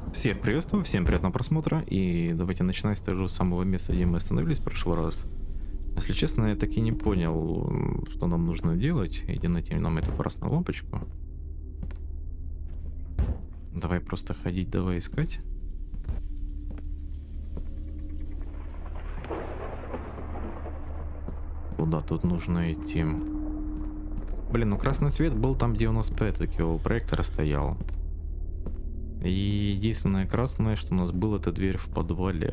Всех приветствую, всем приятного просмотра, и давайте начинать с того же самого места, где мы остановились в прошлый раз. Если честно, я так и не понял, что нам нужно делать. Иди найти нам эту красную лампочку. Давай просто ходить, давай искать. Куда тут нужно идти? Блин, ну красный свет был там, где у нас опять-таки у проектора стоял. И единственное красное, что у нас было, это дверь в подвале.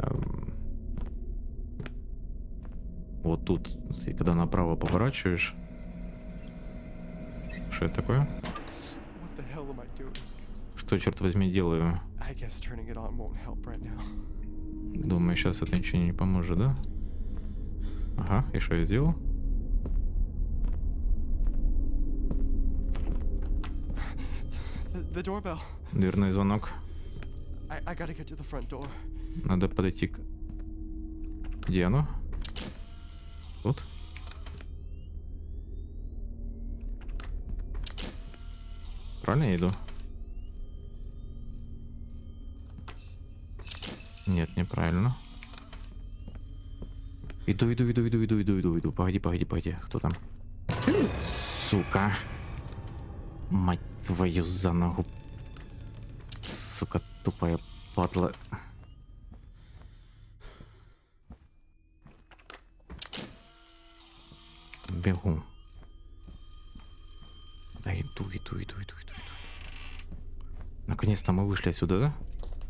Вот тут, и когда направо поворачиваешь. Что это такое? Что, черт возьми, делаю? Думаю, сейчас это ничего не поможет, да? Ага, и что я сделал? Дверной звонок. Надо подойти к... Где оно? Тут? Правильно я иду? Нет, неправильно. Иду. Погоди. Кто там? Сука. Мать твою за ногу. Сука, тупая падла. Бегу. Да иду. Наконец-то мы вышли отсюда, да?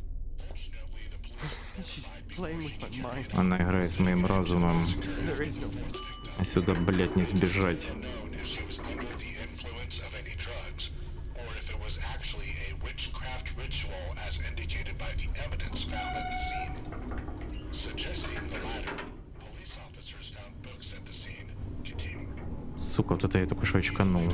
Она играет с моим разумом. Отсюда, блядь, не сбежать. Сука, вот это я только что очканул.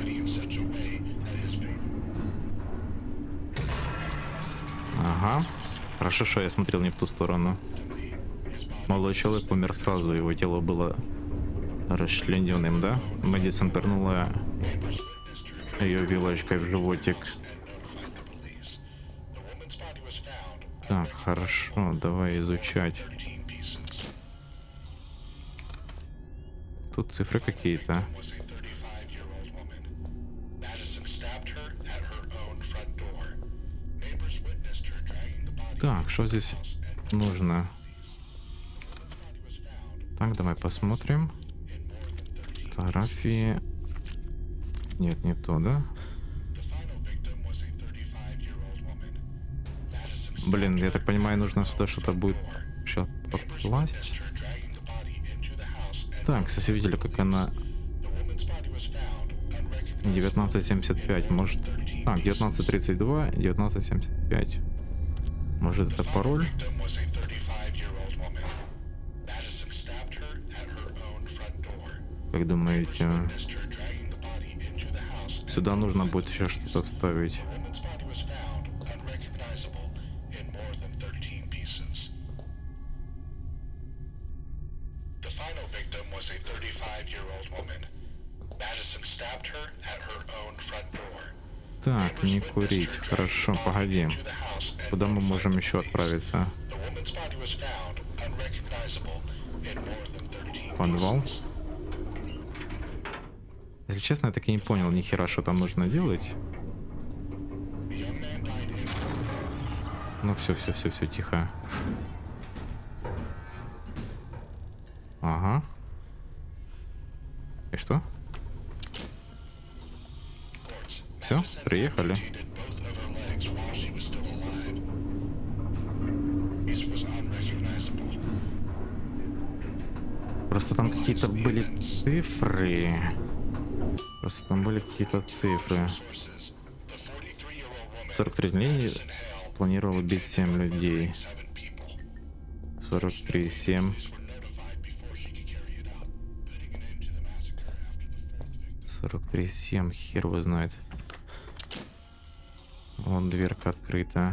Ага. Хорошо, что я смотрел не в ту сторону. Молодой человек умер сразу, его тело было расчлененным, да? Мэдисон пырнула ее вилочкой в животик. Так, хорошо, давай изучать. Тут цифры какие-то. Так, что здесь нужно? Так, давай посмотрим. Фотографии. Нет, не то, да? Блин, я так понимаю, нужно сюда что-то будет сейчас покласть. Так, сосветили, как она... 1975, может... Так, 1932, 1975. Может, это пароль? Как думаете? Сюда нужно будет еще что-то вставить. Так, не курить. Хорошо, погоди. Куда мы можем еще отправиться? Подвал? Если честно, я так и не понял ни хера, что там нужно делать. Ну все, тихо. Ага. И что? Все, приехали. Просто там какие-то были цифры. В 43 линии планировал убить 7 людей. 43-7. 43-7, хер его знает. Вон дверка открыта.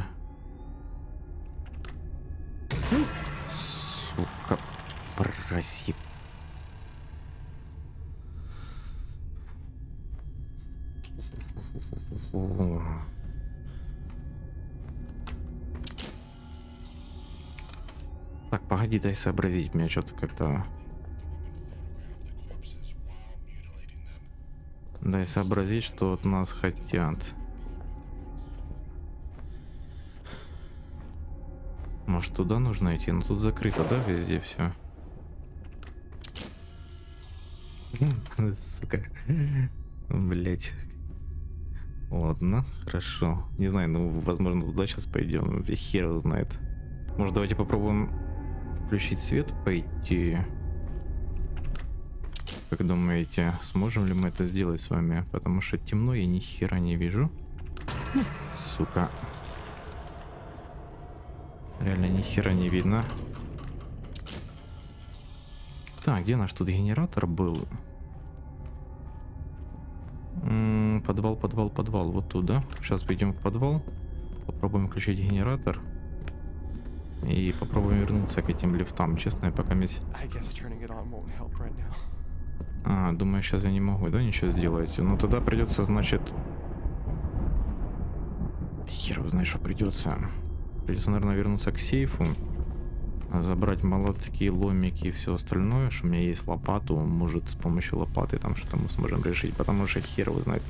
Сука, просит. Так, погоди, дай сообразить. Меня что-то как-то... Дай сообразить, что от нас хотят. Может, туда нужно идти? Но тут закрыто, да, везде все? Сука. Блять. Ладно, хорошо. Не знаю, ну, возможно, туда сейчас пойдем. Хер его знает. Может, давайте попробуем включить свет, пойти. Как думаете, сможем ли мы это сделать с вами? Потому что темно, я ни хера не вижу. Сука. Реально ни хера не видно. Так, где наш тут генератор был? Подвал, подвал, подвал. Вот туда. Сейчас пойдем в подвал. Попробуем включить генератор. И попробуем вернуться к этим лифтам. Честно, я пока месть... думаю, сейчас я не могу, да, ничего сделать? Ну, тогда придется, значит... Хер его знает, что придется. Придется, наверное, вернуться к сейфу. Забрать молотки, ломики и все остальное, что у меня есть лопату. Может, с помощью лопаты там что-то мы сможем решить, потому что хер его знает.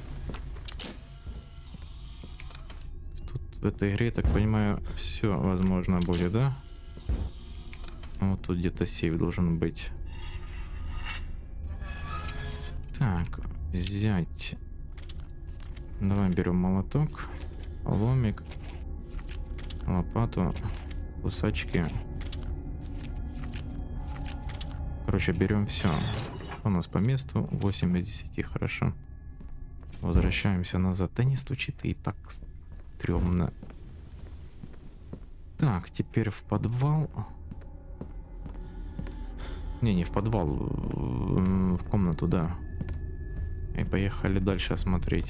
Тут в этой игре, я так понимаю, все возможно будет, да? Вот тут где-то сейф должен быть. Так, взять. Давай берем молоток, ломик, лопату, кусачки. Короче, берем все. У нас по месту 8 из 10, хорошо. Возвращаемся назад. Да не стучи ты, и так стрёмно. Так, теперь в подвал. Не в подвал, в комнату, да. И поехали дальше осмотреть.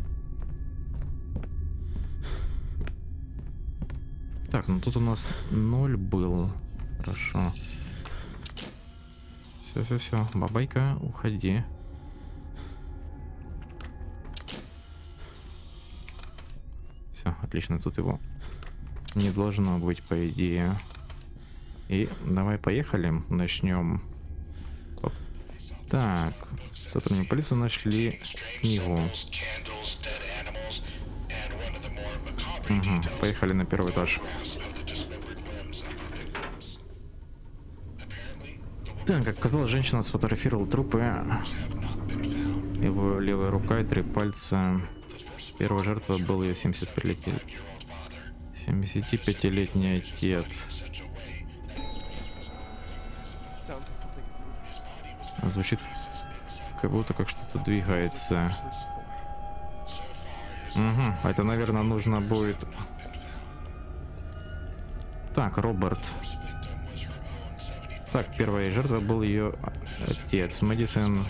Так, ну тут у нас 0 был. Хорошо. Все, бабайка, уходи. Все, отлично, тут его не должно быть, по идее. И давай поехали, начнем. Так, сотрудники полиции нашли книгу. Угу, поехали на первый этаж. Так, как оказалось, женщина сфотографировала трупы. Его левая рука и 3 пальца. Первая жертва был ее 75-летний отец. Звучит как будто как что-то двигается. Угу, это, наверное, нужно будет... Так, Роберт. Так, первая жертва был ее отец, Мэдисон.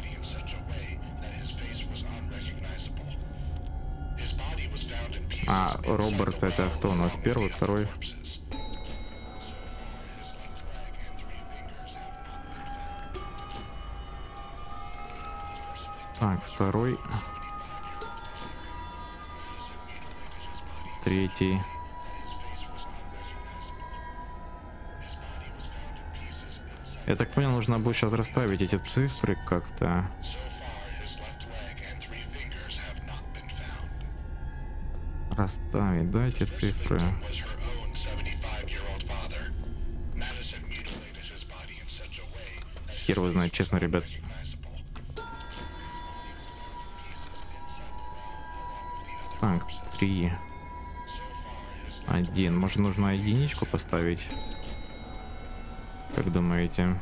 А Роберт это кто у нас? Первый, второй? Так, второй. Третий. Я так понял, нужно будет сейчас расставить эти цифры как-то. Расставить, да, эти цифры. Хер его знает, честно, ребят. Так, 3. 1. Может, нужно единичку поставить? Как думаете?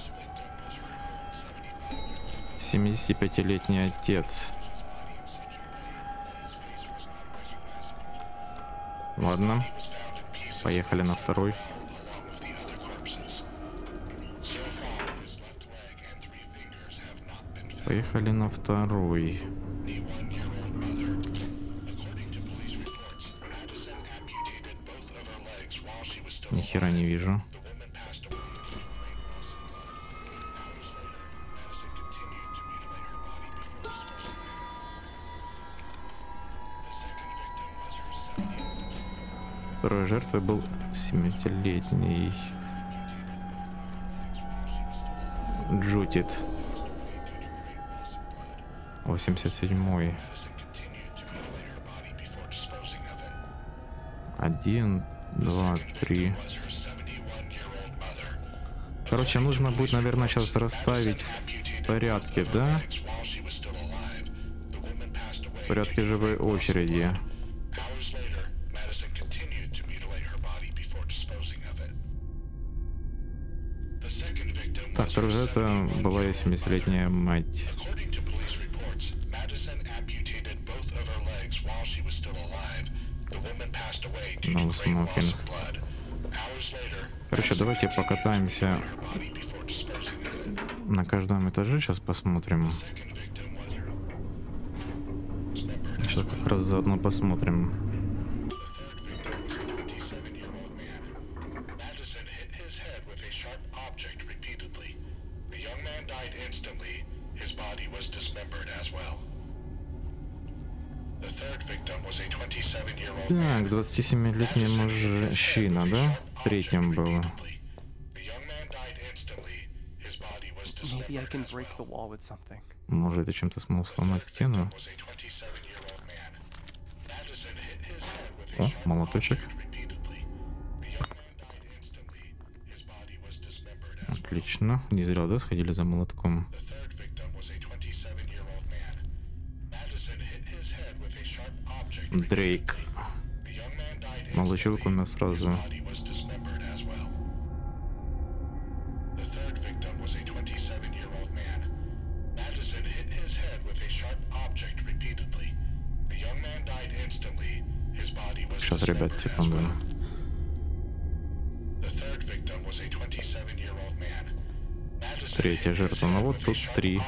75-летний отец. Ладно. Поехали на второй. Поехали на второй. Ни хера не вижу. Второй жертвой был 70-летний. джутит. 87-й. 1, 2, 3. Короче, нужно будет, наверное, сейчас расставить в порядке, да? В порядке живой очереди. Так, тоже это была 70-летняя мать. No smoking. Короче, давайте покатаемся на каждом этаже, сейчас посмотрим. Сейчас как раз заодно посмотрим. Так, 27-летний мужчина, да? Третьим был. Может, это чем-то смог сломать стену? О, молоточек. Отлично. Не зря, да, сходили за молотком. Дрейк. Молодой человек умер сразу. Сейчас, ребят, секунду. Третья жертва. Ну вот тут 3.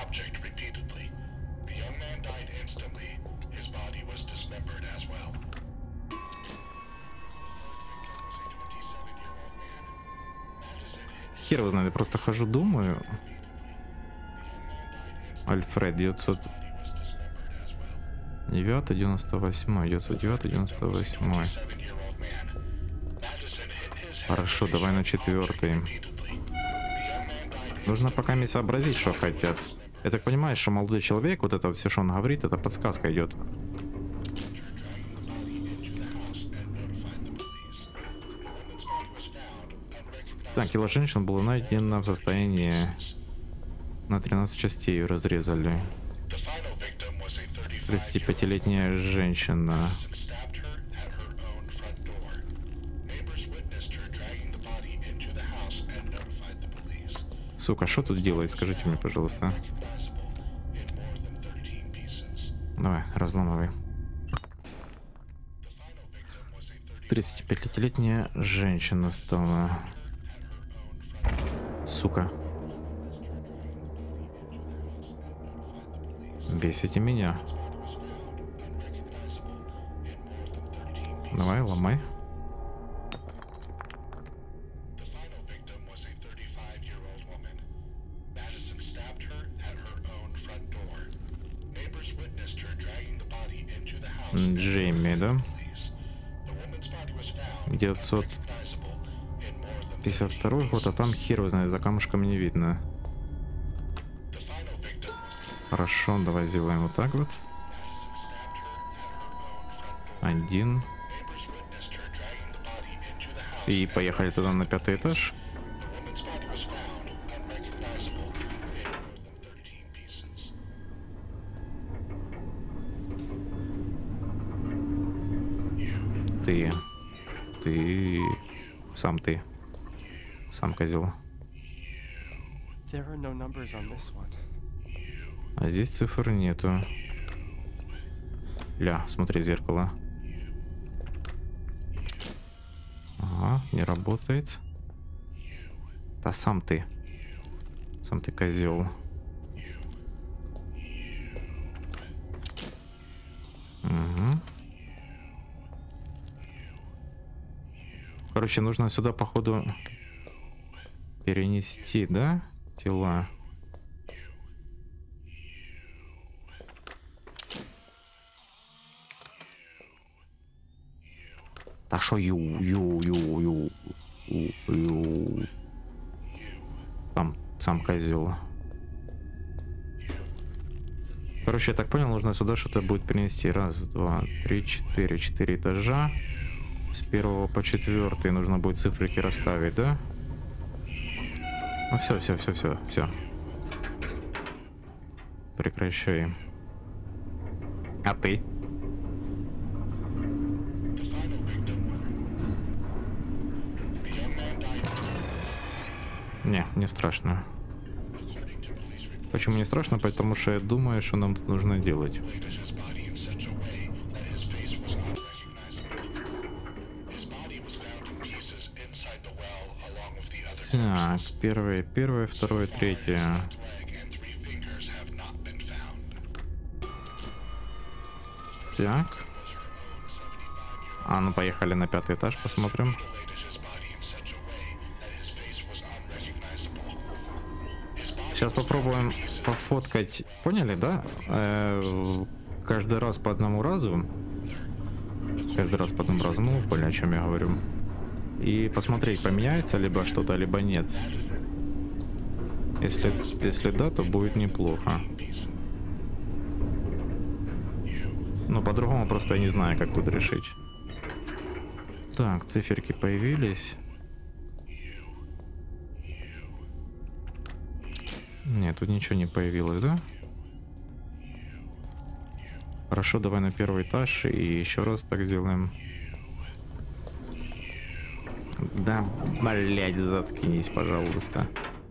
Хер его знает, я просто хожу, думаю. Альфред 909, 98, 909, 98. Хорошо, давай на 4. Нужно пока мне сообразить, что хотят. Я так понимаю, что молодой человек, вот это все, что он говорит, это подсказка идет. Так, тело женщины было найдено в состоянии на 13 частей, ее разрезали. 35-летняя женщина. Сука, что тут делает? Скажите мне, пожалуйста. Давай, разламывай. 35-летняя женщина стала. Сука. Бесите меня. Давай, ломай. Джейми, да? 952 год, а там хер его знает, за камушками не видно. Хорошо, давай сделаем вот так вот. 1. И поехали туда на 5-й этаж. Ты. Сам козел. А здесь цифр нету. Ля, смотри, зеркало. Ага, не работает. Да сам ты козел. Угу. Короче, нужно сюда, походу, перенести, да, тела. А шо ю. Сам козел. Короче, я так понял, нужно сюда что-то будет перенести. Раз, два, три, четыре. 4 этажа. С 1 по 4 нужно будет цифрики расставить, да? Ну все. Прекращай. А ты? Не страшно. Почему не страшно? Потому что я думаю, что нам тут нужно делать. Так, первое, второе, третье. Так. А, ну поехали на 5-й этаж, посмотрим. Сейчас попробуем пофоткать. Поняли, да? Каждый раз по одному разу. Ну, поняли, о чем я говорю. И посмотреть, поменяется либо что-то, либо нет. Если да, то будет неплохо. Но по-другому просто я не знаю, как тут решить. Так, циферки появились. Нет, тут ничего не появилось, да? Хорошо, давай на 1-й этаж и еще раз так сделаем. Да, блять, заткнись, пожалуйста.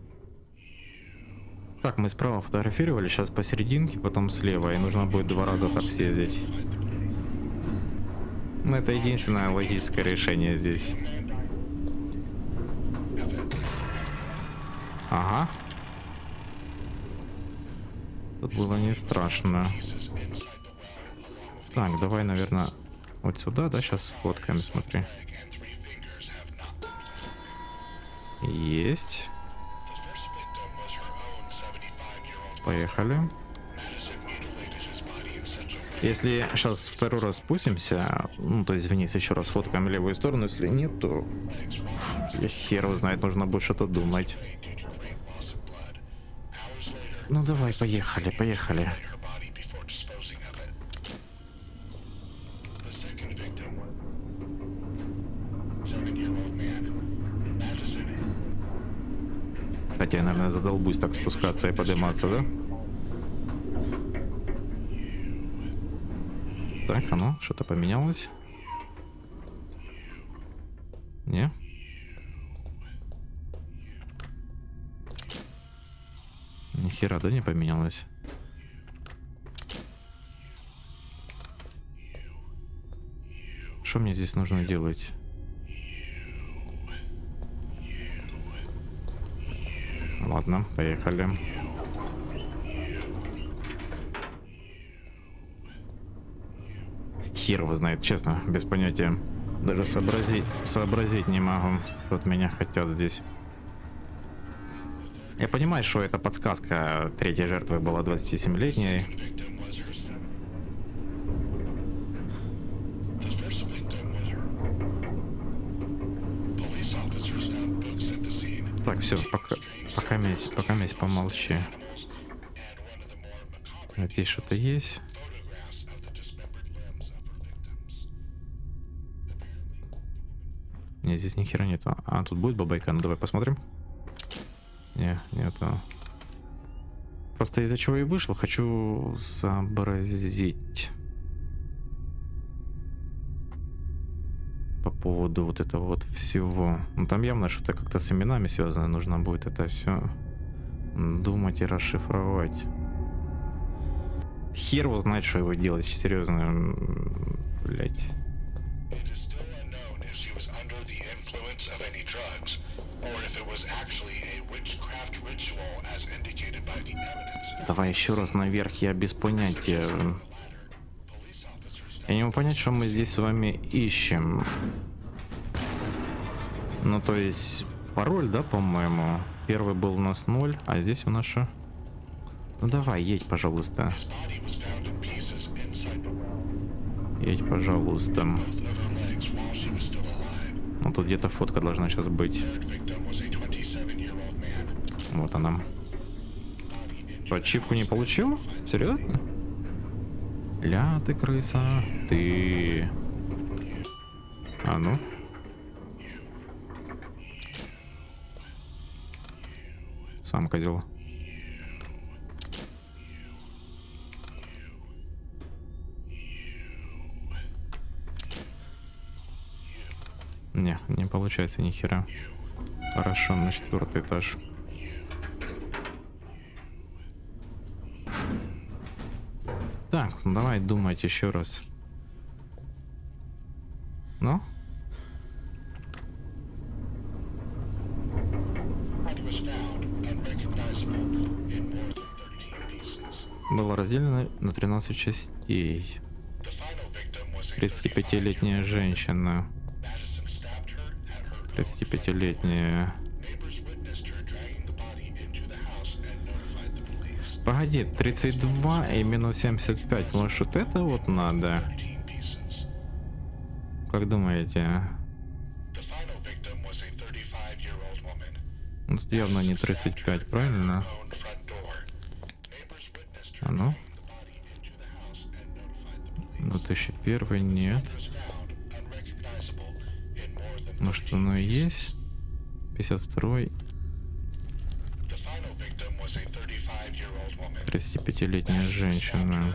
Так, мы справа фотографировали, сейчас посерединке, потом слева, и нужно будет 2 раза так съездить. Ну, это единственное логическое решение здесь. Ага. Тут было не страшно. Так, давай, наверное, вот сюда, да, сейчас сфоткаем, смотри. Есть. Поехали. Если сейчас второй раз спустимся, ну, то есть вниз еще раз фоткаем левую сторону, если нет, то я хер его знает, нужно будет что-то думать. Ну, давай, поехали. Хотя я, наверное, задолбусь так спускаться и подниматься, да? Так, а ну, что-то поменялось? Не? Ни хера, да, не поменялось? Что мне здесь нужно делать? Ладно, поехали. Хер его знает, честно, без понятия. Даже сообразить не могу, что от меня хотят здесь. Я понимаю, что это подсказка. 3-й жертвой была 27-летней. Так, все, пока месть помолчи. Здесь что-то есть. Нет, здесь ни хера нету. А, тут будет бабайка, ну давай посмотрим. Нету. Просто из-за чего и вышел, хочу сообразить. По поводу вот этого вот всего. Ну там явно что-то как-то с именами связано. Нужно будет это все думать и расшифровать. Хер его знает, что его делать, серьезно. Блять. Давай еще раз наверх, я без понятия. Я не могу понять, что мы здесь с вами ищем. Ну, то есть, пароль, да, по-моему? Первый был у нас 0, а здесь у нас что? Ну, давай, едь, пожалуйста. Едь, пожалуйста. Ну, тут где-то фотка должна сейчас быть. Вот она. Ачивку не получил? Серьезно? Ля ты крыса, ты. А ну. Сам козел. Не получается ни хера. Хорошо, на 4-й этаж. Так, давай думать еще раз. Ну? Было разделено на 13 частей. 35-летняя женщина. 35-летняя. Погоди, 32 и минус 75. Может, вот это вот надо? Как думаете? Ну, тут явно не 35, правильно? А ну? 2001 нет. Может, оно и есть? 52-й. 35-летняя женщина.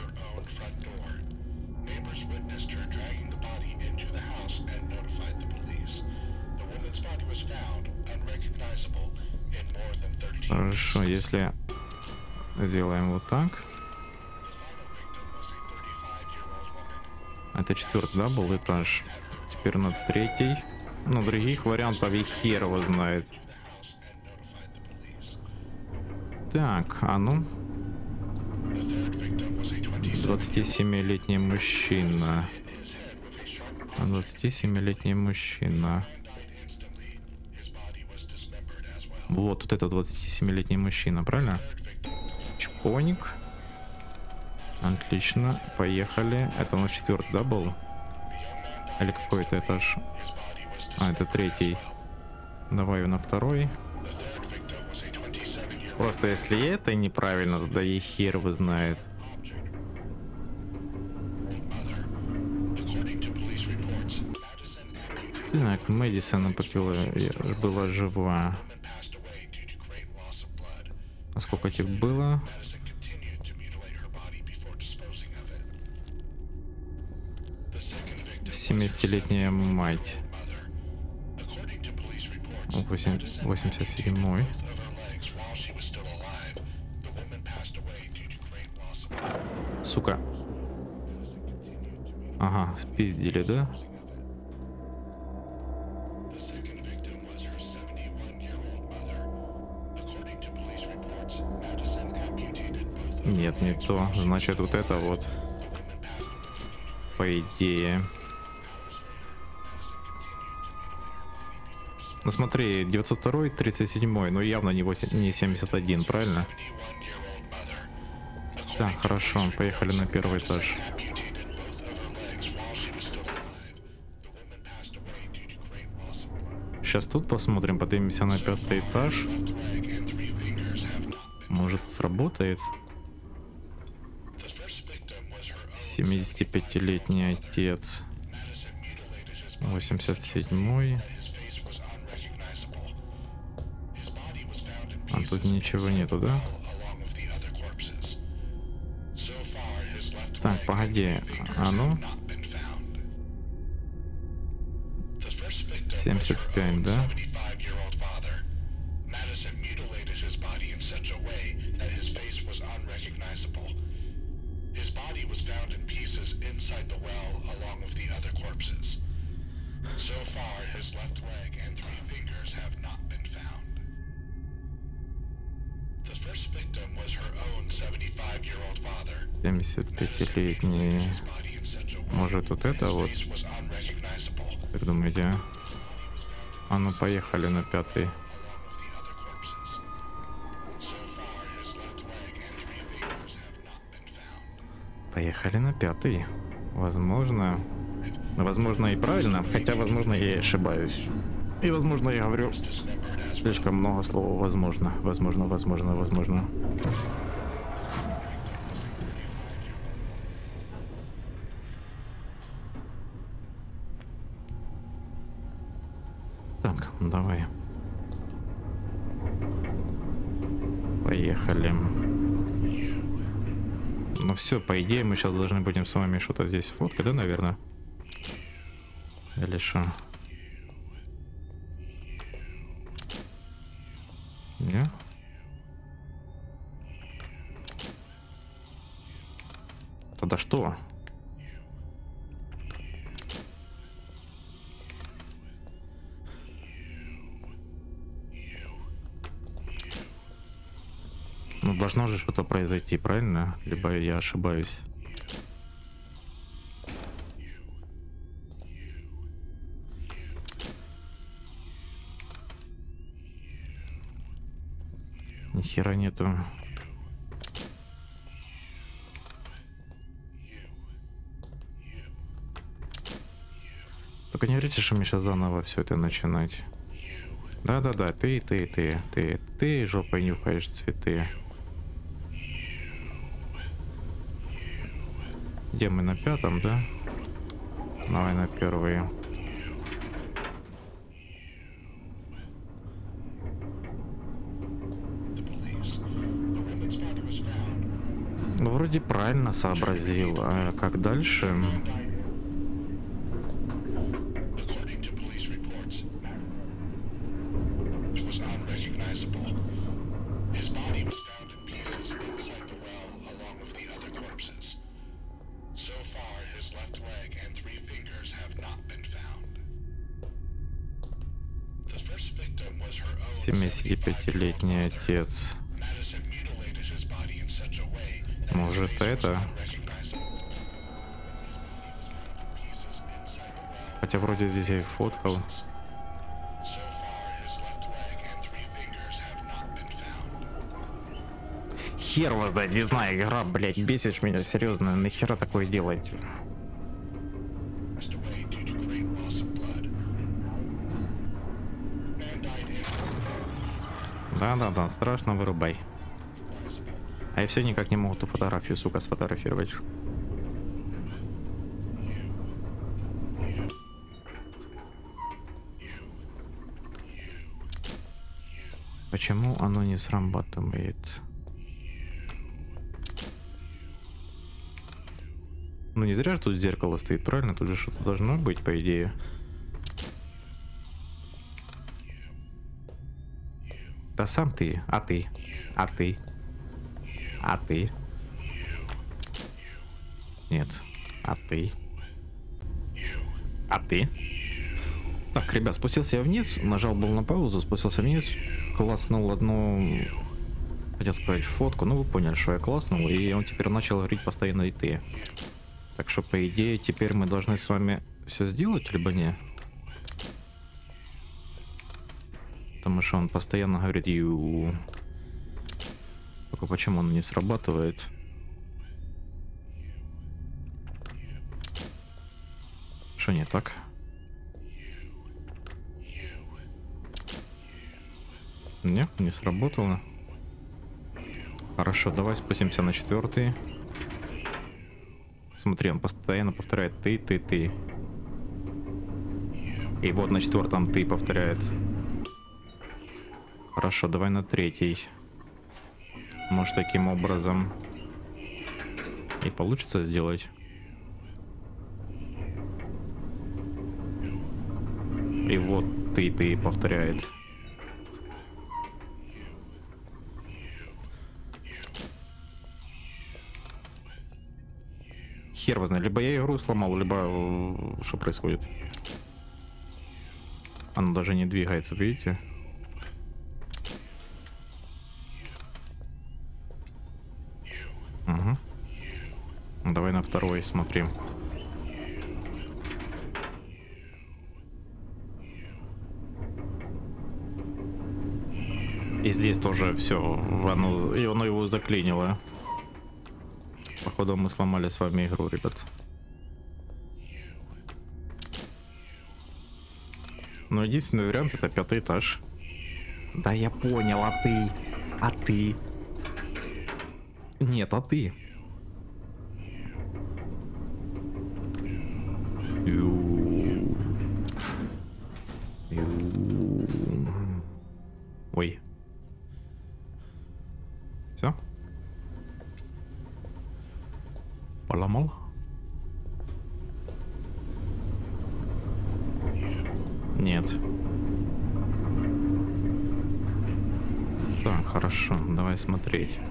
Хорошо, если сделаем вот так. Это 4-й, да, был этаж? Теперь на 3-й. Ну, других вариантов и хер его знает. Так, а ну. 27-летний мужчина. 27-летний мужчина. Вот это 27-летний мужчина, правильно? Чпоник. Отлично, поехали. Это у нас 4-й, да, был? Или какой-то этаж? А, это 3-й. Давай на 2-й. Просто если это неправильно, тогда и хер его знает. Так, Мэдисон была жива. А сколько этих было? 70-летняя мать. 87-й. Сука. Ага, спиздили, да? Нет, не то. Значит, вот это вот. По идее. Ну смотри, 902-й, 37-й, но явно не 71, правильно? Так, хорошо, поехали на 1-й этаж. Сейчас тут посмотрим, поднимемся на 5-й этаж. Может, сработает? 75-летний отец. 87-й. А тут ничего нету, да? Так, погоди. А ну? 75, да? So far, his left leg and 3 fingers have not been found. The first victim was her own 75-year-old father. 75-летний. Может, вот это вот? Как думаете? А ну, поехали на 5-й. Поехали на 5-й. Возможно... Возможно и правильно, хотя возможно я и ошибаюсь. И возможно я говорю слишком много слов. Возможно. Так, давай. Поехали. Ну все, по идее, мы сейчас должны будем с вами что-то здесь фоткать, да, наверное? Или что? Не? Тогда что? Ну, должно же что-то произойти, правильно? Либо я ошибаюсь. Ни хера нету. Только не говорите, что мне сейчас заново все это начинать. Да-да-да, ты жопой нюхаешь цветы. Где мы, на 5-м, да? Давай на 1-й. Ну, вроде правильно сообразил. А как дальше? Пятилетний отец. Может, это? Хотя вроде здесь я и фоткал. Хер вас, да, не знаю, игра, блядь, бесишь меня, серьезно, нахера такое делать? Да-да-да, страшно, вырубай. А я все никак не могу ту фотографию, сука, сфотографировать. Почему оно не срабатывает? Ну не зря же тут зеркало стоит, правильно? Тут же что-то должно быть, по идее. Да сам ты, а ты, а ты, а ты. Нет, а ты, а ты. Так, ребят, спустился я вниз, нажал был на паузу, спустился вниз, класснул одну, хотел сказать, фотку, ну вы поняли, что я класснул, и он теперь начал говорить постоянно и ты. Так что, по идее, теперь мы должны с вами все сделать, либо не? Потому что он постоянно говорит ю. Только почему он не срабатывает? Что не так? Не сработало. Хорошо, давай спустимся на 4-й. Смотри, он постоянно повторяет ты. И вот на 4-м ты повторяет. Хорошо, давай на 3-й. Может, таким образом и получится сделать. И вот ты повторяет. Хер его знает, либо я игру сломал, либо что происходит. Оно даже не двигается, видите? Угу. Давай на 2-й смотрим. И здесь тоже все, оно его заклинило. Походу мы сломали с вами игру, ребят. Но единственный вариант — это 5-й этаж. Да я понял, а ты? А ты? Нет, а ты? Ой. Все? Поломал? Нет. Так, хорошо, давай смотреть.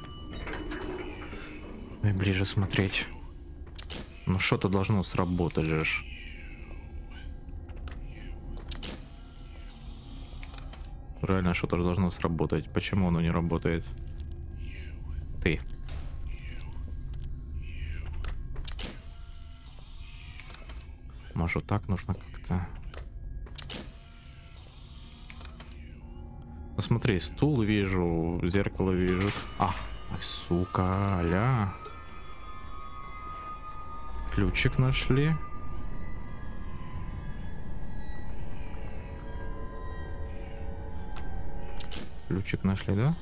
Давай ближе смотреть. Ну что-то должно сработать же. Реально что-то должно сработать. Почему оно не работает? Ты. Может, вот так нужно как-то... Ну смотри, стул вижу, зеркало вижу. Ах, сука, аля. Ключик нашли. Ключик нашли, да?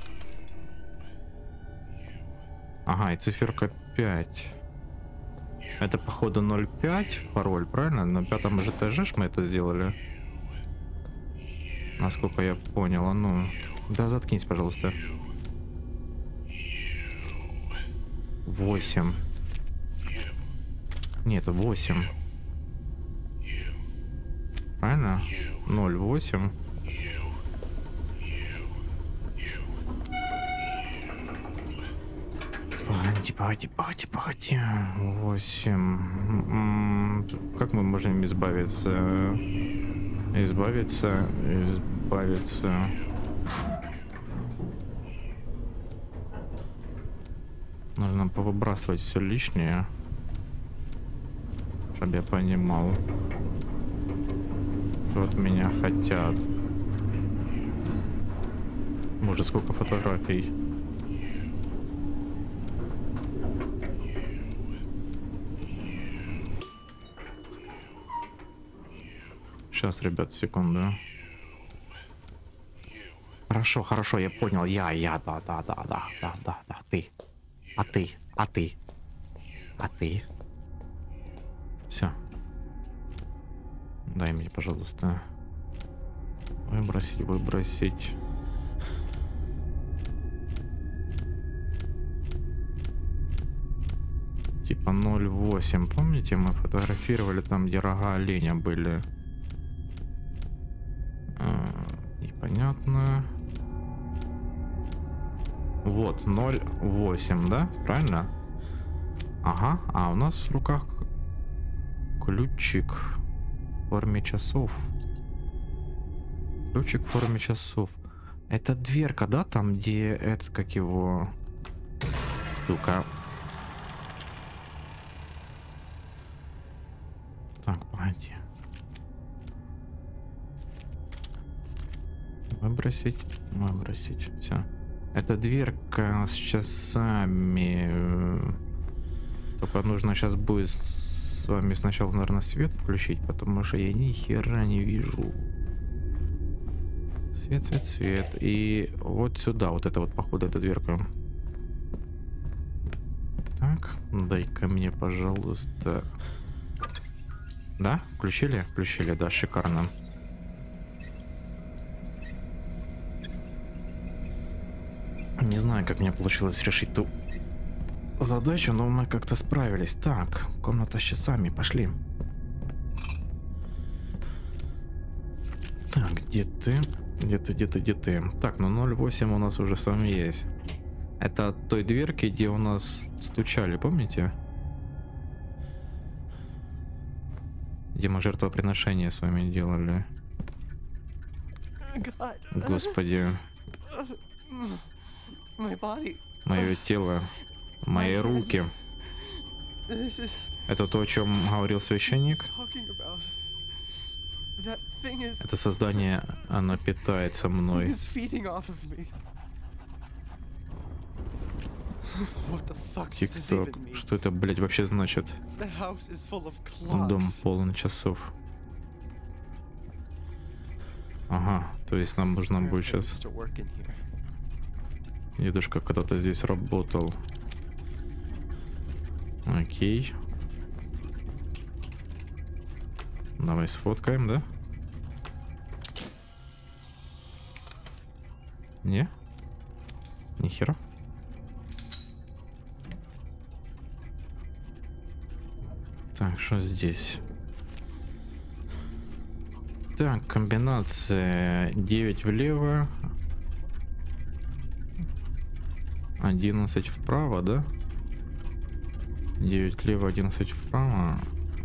Ага, и циферка 5. Это походу 0,5 пароль, правильно? На 5-м этаже мы это сделали. Насколько я понял, а ну... Да заткнись, пожалуйста. 8. Нет, 8. Правильно? 0,8. Погоди. 8. Как мы можем избавиться? Избавиться. Нужно повыбрасывать все лишнее, чтобы я понимал, что от меня хотят. Может, сколько фотографий. Сейчас, ребят, секунду. Хорошо, я понял. Да, ты. А ты. Все. Дай мне, пожалуйста. Выбросить. Типа 0,8. Помните, мы фотографировали там, где рога оленя были? Непонятно. Вот, 0,8, да? Правильно? Ага, а у нас в руках ключик в форме часов. Ключик в форме часов. Это дверка, да? Там, где это, как его... Сука. Так, погоди. Выбросить. Все. Это дверка с часами. Только нужно сейчас будет с вами сначала, наверное, свет включить, потому что я ни хера не вижу. Свет. И вот сюда, вот это вот, походу, эта дверка. Так, дай-ка мне, пожалуйста. Да? Включили? Включили, да, шикарно. Не знаю, как мне получилось решить ту задачу, но мы как-то справились. Так, комната с часами, пошли. Так, где ты? Где ты? Так, ну 0,8 у нас уже с вами есть. Это от той дверки, где у нас стучали, помните? Где мы жертвоприношение с вами делали. Господи. Мое тело, мои руки. Это то, о чем говорил священник? Это создание, оно питается мной. Тик-ток. Что это, блять, вообще значит? Дом полон часов. Ага, то есть нам нужно будет сейчас... Дедушка когда-то здесь работал. Окей. Давай сфоткаем, да? Не? Нихера. Так, что здесь? Так, комбинация 9 влево, 11 вправо, да? 9 влево, 11 вправо.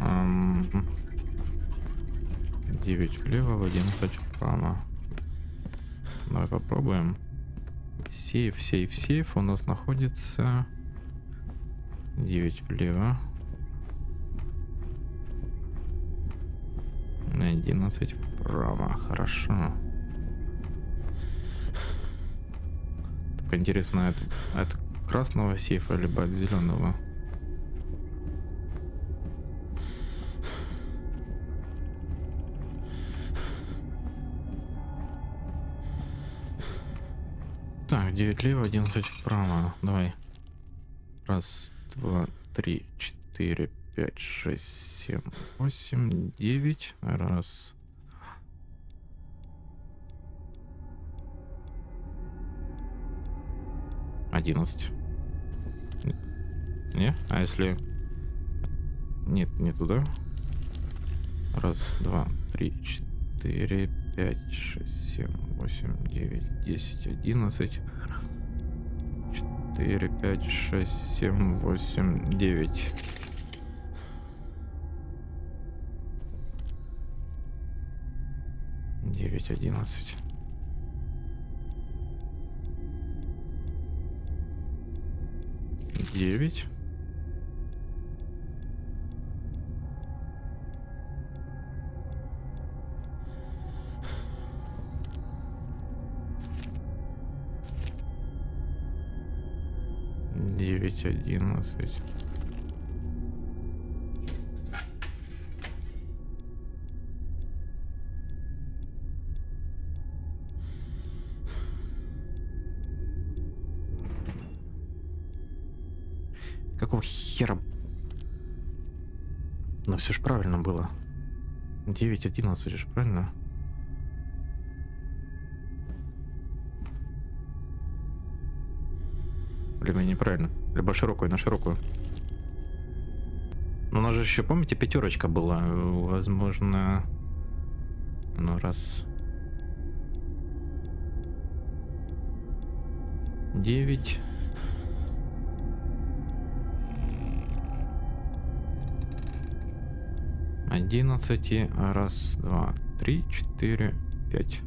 9 влево, 11 вправо. Давай попробуем. Сейф, сейф, сейф. У нас находится 9 влево. 11 вправо. Хорошо. Так интересно, это от красного сейфа либо от зеленого? Так, 9 лево, 11 вправо. Давай. Раз, два, три, 4, 5, 6, 7, 8, 9. Раз. Одиннадцать. Не? А если... Нет, не туда. Раз, два, три, 4, 5, 6, 7, 8, 9, 10, 11. 4, 5, 6, 7, 8, 9. Девять, 11. Девять. Девять, 11. Какого хера? Ну все ж правильно было. 9, 11 же правильно? Либо неправильно. Либо широкую, на широкую. Но у нас же еще, помните, пятерочка была. Возможно... Ну, раз... 9... 11. Раз, два, три, 4, 5.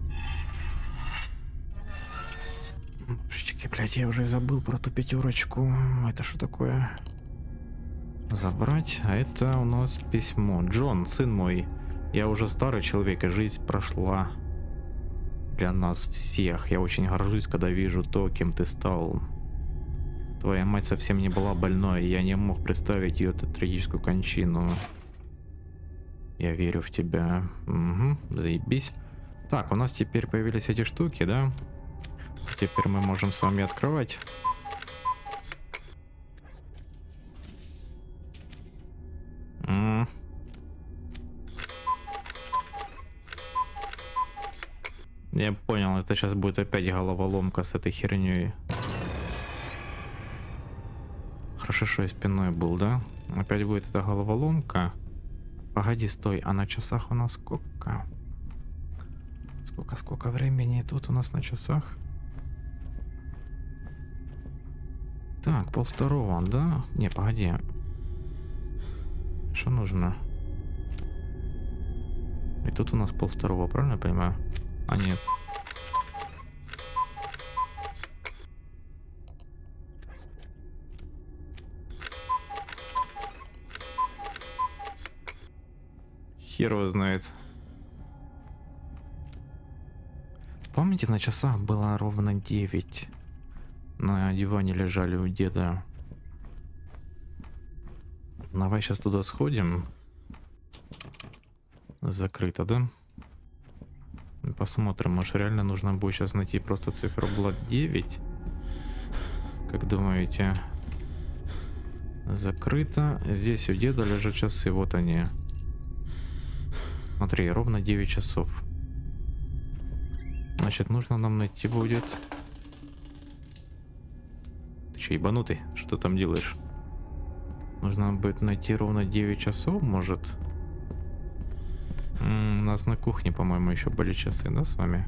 Божечки, блядь, я уже забыл про ту пятерочку. Это что такое? Забрать. А это у нас письмо. Джон, сын мой, я уже старый человек, и жизнь прошла для нас всех. Я очень горжусь, когда вижу то, кем ты стал. Твоя мать совсем не была больной, и я не мог представить ее трагическую кончину. Я верю в тебя. Угу, заебись. Так, у нас теперь появились эти штуки, да? Теперь мы можем с вами открывать. Я понял, это сейчас будет опять головоломка с этой херней. Хорошо, что я спиной был, да? Опять будет эта головоломка. Погоди, стой, а на часах у нас сколько? Сколько времени тут у нас на часах? Так, 1:30, да? Не, погоди. Что нужно? И тут у нас 1:30, правильно я понимаю? А нет. Хер его знает. Помните, на часах было ровно 9. На диване лежали у деда. Давай сейчас туда сходим. Закрыто, да? Посмотрим, может реально нужно будет сейчас найти просто циферблат 9. Как думаете? Закрыто. Здесь у деда лежат часы, вот они. Смотри, ровно 9 часов. Значит, нужно нам найти будет че, ебанутый? Что ты там делаешь? Нужно будет найти ровно 9 часов, может? У нас на кухне, по-моему, еще были часы, да, с вами?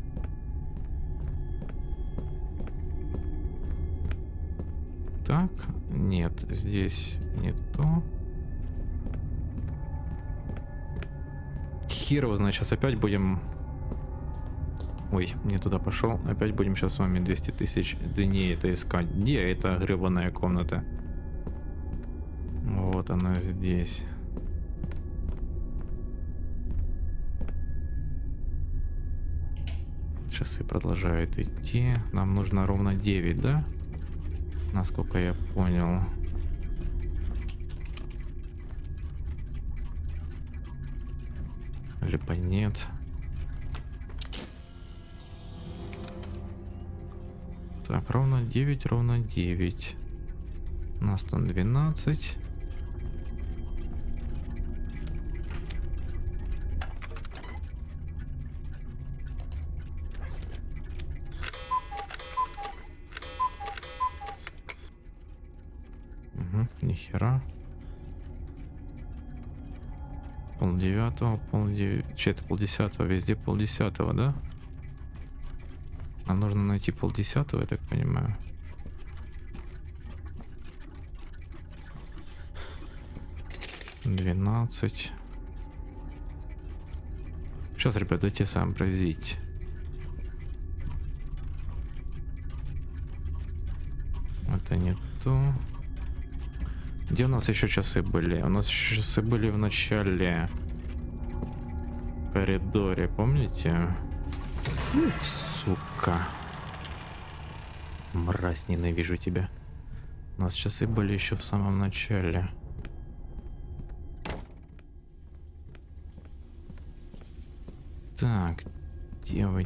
Так, нет, здесь не то. Хер его знает, сейчас опять будем... Ой, не туда пошел. Опять будем сейчас с вами 200 тысяч дней это искать. Где эта гребаная комната? Вот она здесь. Часы продолжают идти. Нам нужно ровно 9, да? Насколько я понял. Либо нет. Так, ровно 9, ровно 9. У нас там 12. Нихера. Полдевятого, это полдесятого, везде полдесятого, да? Нам нужно найти полдесятого, я так понимаю. Двенадцать. Сейчас, ребят, дайте сообразить. Это не то. Где у нас еще часы были? У нас еще часы были в начале коридоре, помните? Сука. Мразь, ненавижу тебя. У нас часы были еще в самом начале. Так, девы.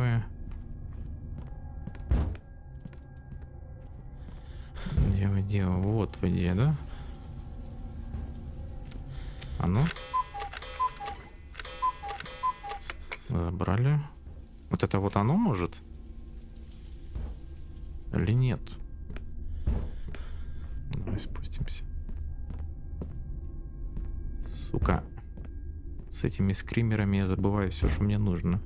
Дева, вот вы где, да? А ну. Забрали. Вот это вот оно может? Или нет? Давай спустимся. Сука. С этими скримерами я забываю все, что мне нужно.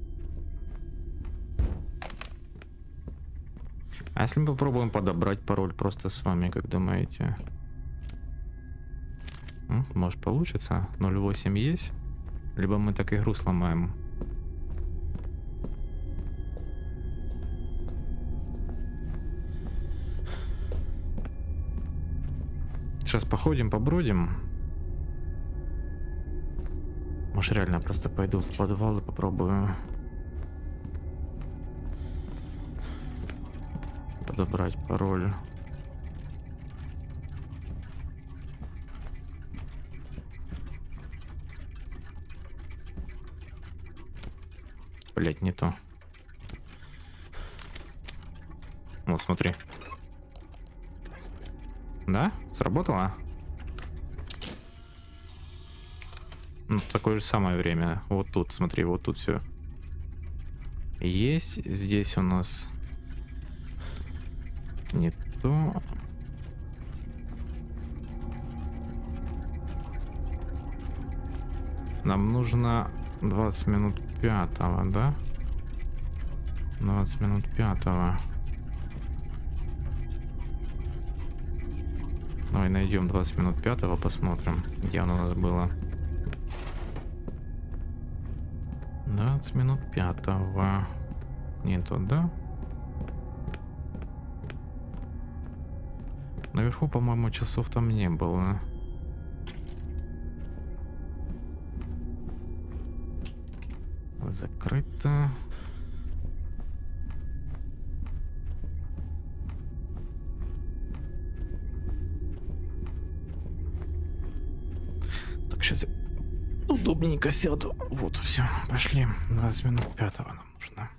А если мы попробуем подобрать пароль просто с вами, как думаете? Может получится? 0.8 есть? Либо мы так игру сломаем. Сейчас походим, побродим. Может, реально просто пойду в подвал и попробую подобрать пароль. Блять, не то. Вот, смотри. Да? Сработало? Ну, такое же самое время. Вот тут, смотри, вот тут все. Есть. Здесь у нас не то. Нам нужно 20 минут 5-го, да? 20 минут 5-го. Давай найдем 20 минут 5-го, посмотрим, где оно у нас было. 20 минут 5-го. Нету, да? Наверху, по-моему, часов там не было. Закрыто. Так, сейчас я удобненько сяду. Вот, все, пошли. 20 минут 5-го нам нужно.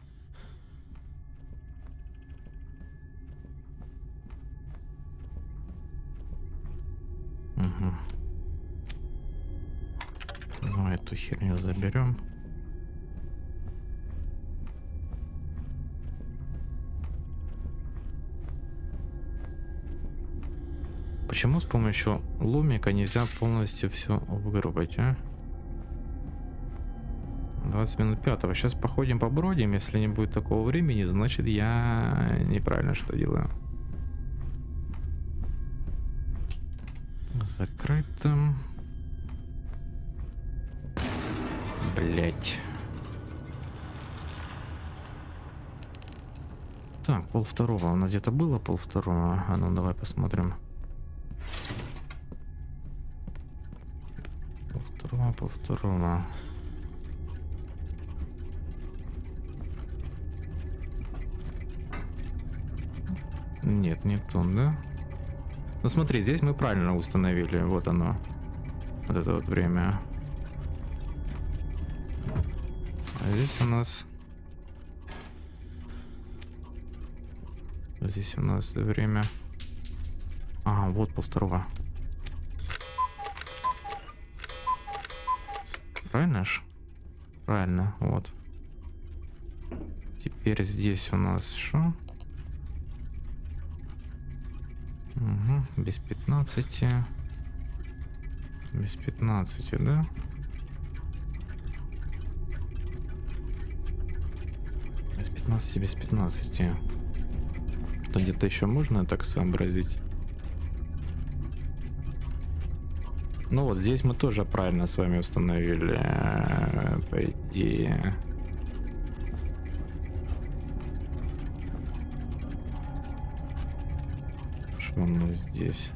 Угу. Ну, эту херню заберем. почему с помощью ломика нельзя полностью все вырубать, а? 20 минут 5. Сейчас походим побродим. Если не будет такого времени, значит я неправильно что делаю. Закрыто. Блять. Так, 1:30. У нас где-то было 1:30. А ну давай посмотрим. 1:30. Нет, не то, да? Ну смотри, здесь мы правильно установили. Вот оно. Вот это вот время. А здесь у нас... Здесь у нас время... Ага, вот 1:30. Правильно ж? Правильно, вот. Теперь здесь у нас что? Угу, без 15. Без 15, да? Без 15, без 15. То где-то еще можно так сообразить. Ну вот здесь мы тоже правильно с вами установили, по идее. Что у нас здесь?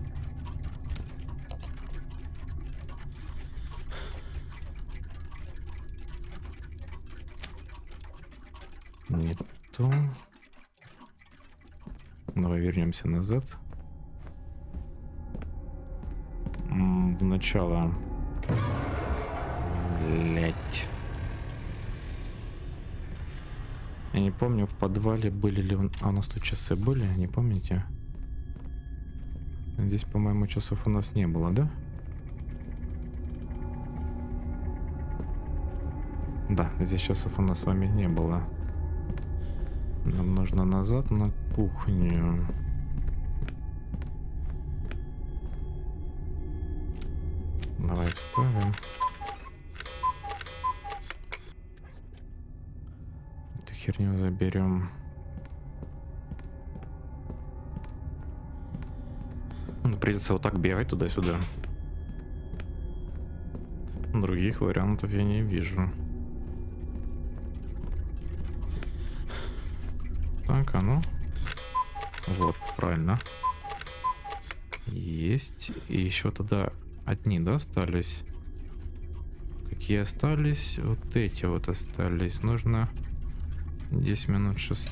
Не то. Давай вернемся назад. В начало. Блять. Я не помню, в подвале были ли... А у нас тут часы были, не помните? Здесь, по-моему, часов у нас не было, да? Да, здесь часов у нас с вами не было. Нам нужно назад на кухню. Давай вставим. Эту херню заберем. Ну, придется вот так бегать туда-сюда. Других вариантов я не вижу. Так, а ну. Вот, правильно. Есть. И еще тогда одни, да, остались? Какие остались? Вот эти вот остались. Нужно 10 минут 6.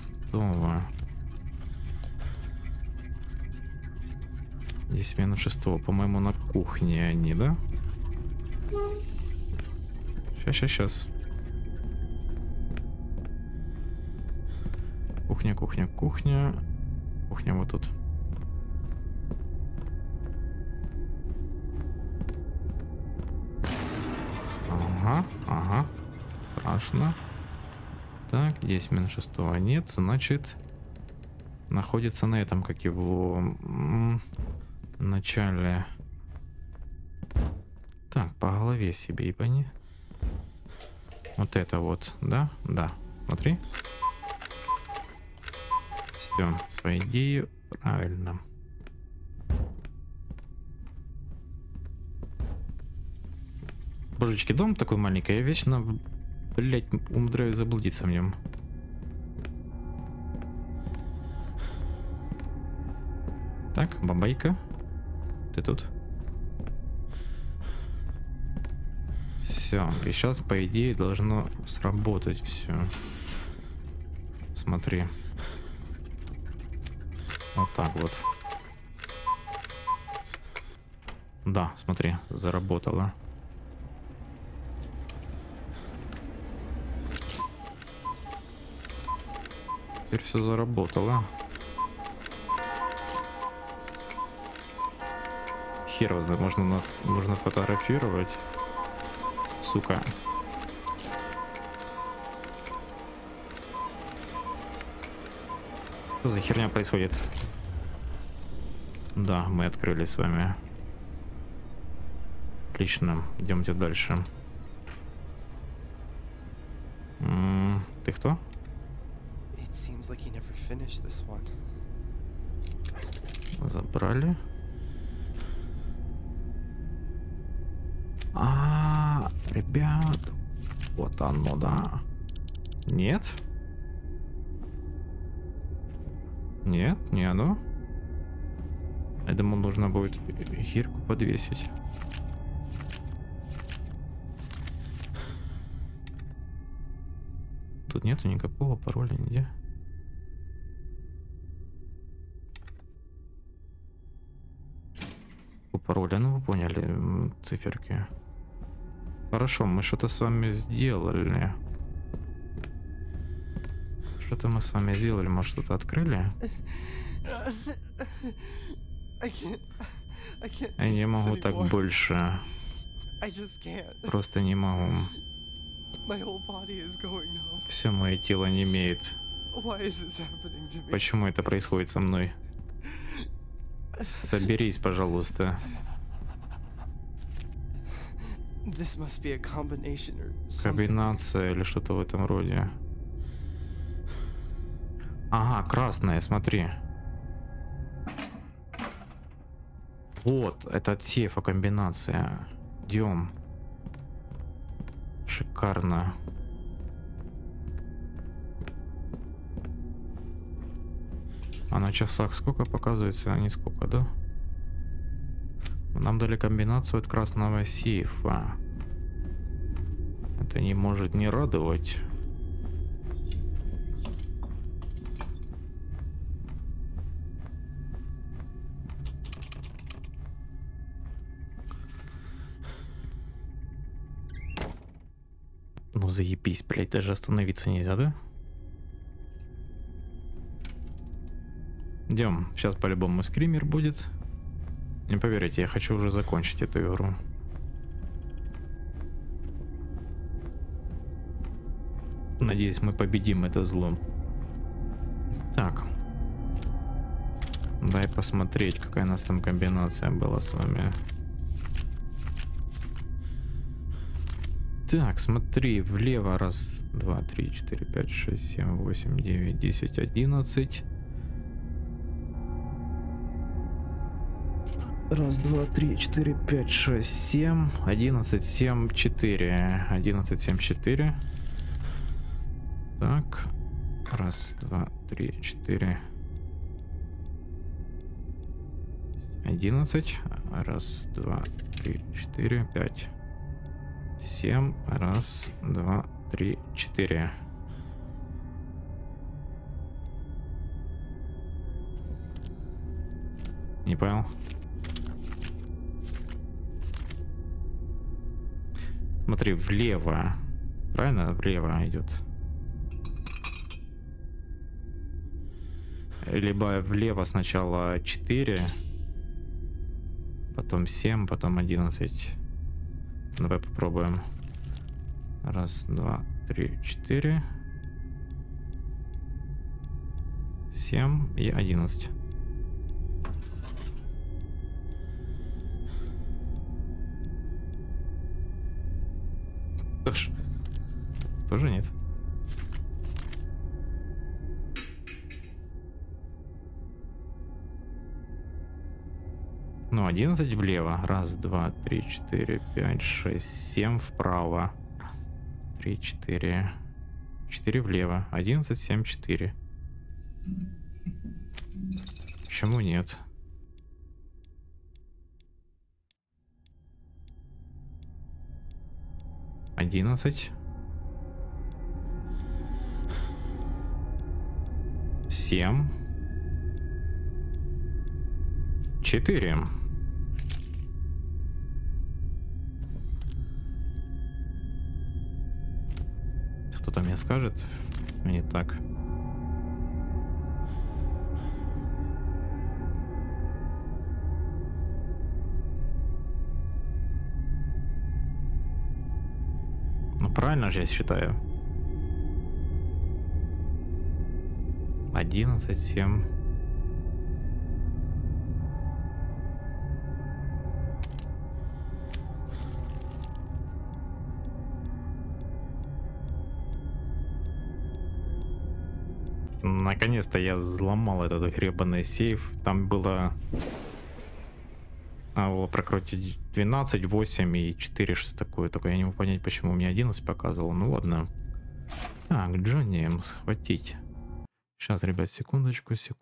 10 минут 6. По-моему, на кухне они, да? Сейчас. Кухня. Кухня вот тут. Ага. Страшно. Так, 10 минут 6 нет, значит, находится на этом, как его, начале. Так, по голове себе ебани. Вот это вот, да? Да, смотри. Все, по идее, правильно. Божечки, дом такой маленький, я вечно, блять, умудряюсь заблудиться в нем. Так, бабайка, ты тут? Все, и сейчас, по идее, должно сработать все. Смотри. Вот так вот. Да, смотри, заработало. Теперь все заработало. Хер его знает, можно фотографировать. Сука. Что за херня происходит? Да, мы открыли с вами. Отлично, идемте дальше. Ты кто? It seems like he never finished this one. Забрали. Ребят, вот оно, да. Нет? Нет, не оно. Я думал, нужно будет гирку подвесить. Тут нету никакого пароля нигде. Пароля, ну вы поняли, циферки. Хорошо, мы что-то с вами сделали. Что-то мы с вами сделали, может, что-то открыли? Я не могу так больше. Просто не могу. Все мое тело немеет. Почему это происходит со мной? Соберись, пожалуйста. Комбинация или что-то в этом роде. Ага, красная, смотри. Вот, это от сейфа комбинация. Идем. Шикарно. А на часах сколько показывается? А не сколько, да? Нам дали комбинацию от красного сейфа. Это не может не радовать. Ну заебись, блять, даже остановиться нельзя, да? Идем, сейчас по-любому скример будет. Не поверите, я хочу уже закончить эту игру. Надеюсь, мы победим это зло. Так. Дай посмотреть, какая у нас там комбинация была с вами. Так, смотри, влево. Раз, два, три, четыре, пять, шесть, семь, восемь, девять, 10, 11. Раз, два, три, четыре, пять, шесть, семь, 11, 7, 4. 11, 7, 4. Так. Раз, два, три, 4. 11. Раз, два, три, 4, 5. 7. Раз, два, три, 4. Не понял. Смотри, влево. Правильно? Влево идет. Либо влево сначала 4, потом 7, потом 11. Давай попробуем. Раз, два, три, 4. 7 и 11. Тоже нет. Ну, 11 влево. Раз, два, три, 4, 5, 6, 7 вправо. 3, 4. 4 влево. 11, 7, 4. Почему нет? Одиннадцать. 7. 4. Кто-то мне скажет, не так. Ну правильно же я считаю. 11, 7. Наконец-то я взломал этот гребаный сейф. Там было... прокрутить 12, 8 и 4 6 такое. Только я не могу понять, почему мне 11 показывал. Ну ладно. Так, Джонни, схватить. Сейчас, ребят, секундочку. Всё,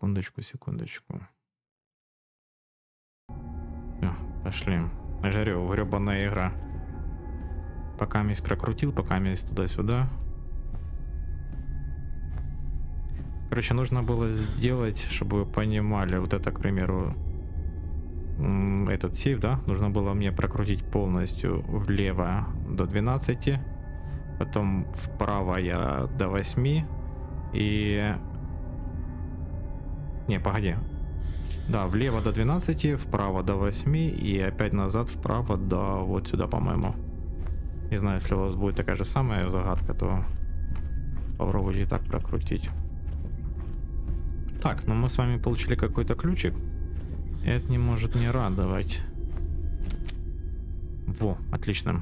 пошли. Жарю, гребаная игра. Пока месть прокрутил, пока месть туда-сюда. Короче, нужно было сделать, чтобы вы понимали, вот это, к примеру, этот сейф, да, нужно было мне прокрутить полностью влево до 12, потом вправо я до 8 и... Не, погоди. Да, влево до 12, вправо до 8 и опять назад вправо до вот сюда, по-моему. Не знаю, если у вас будет такая же самая загадка, то попробуйте и так прокрутить. Так, ну мы с вами получили какой-то ключик. Это не может не радовать. Во, отлично.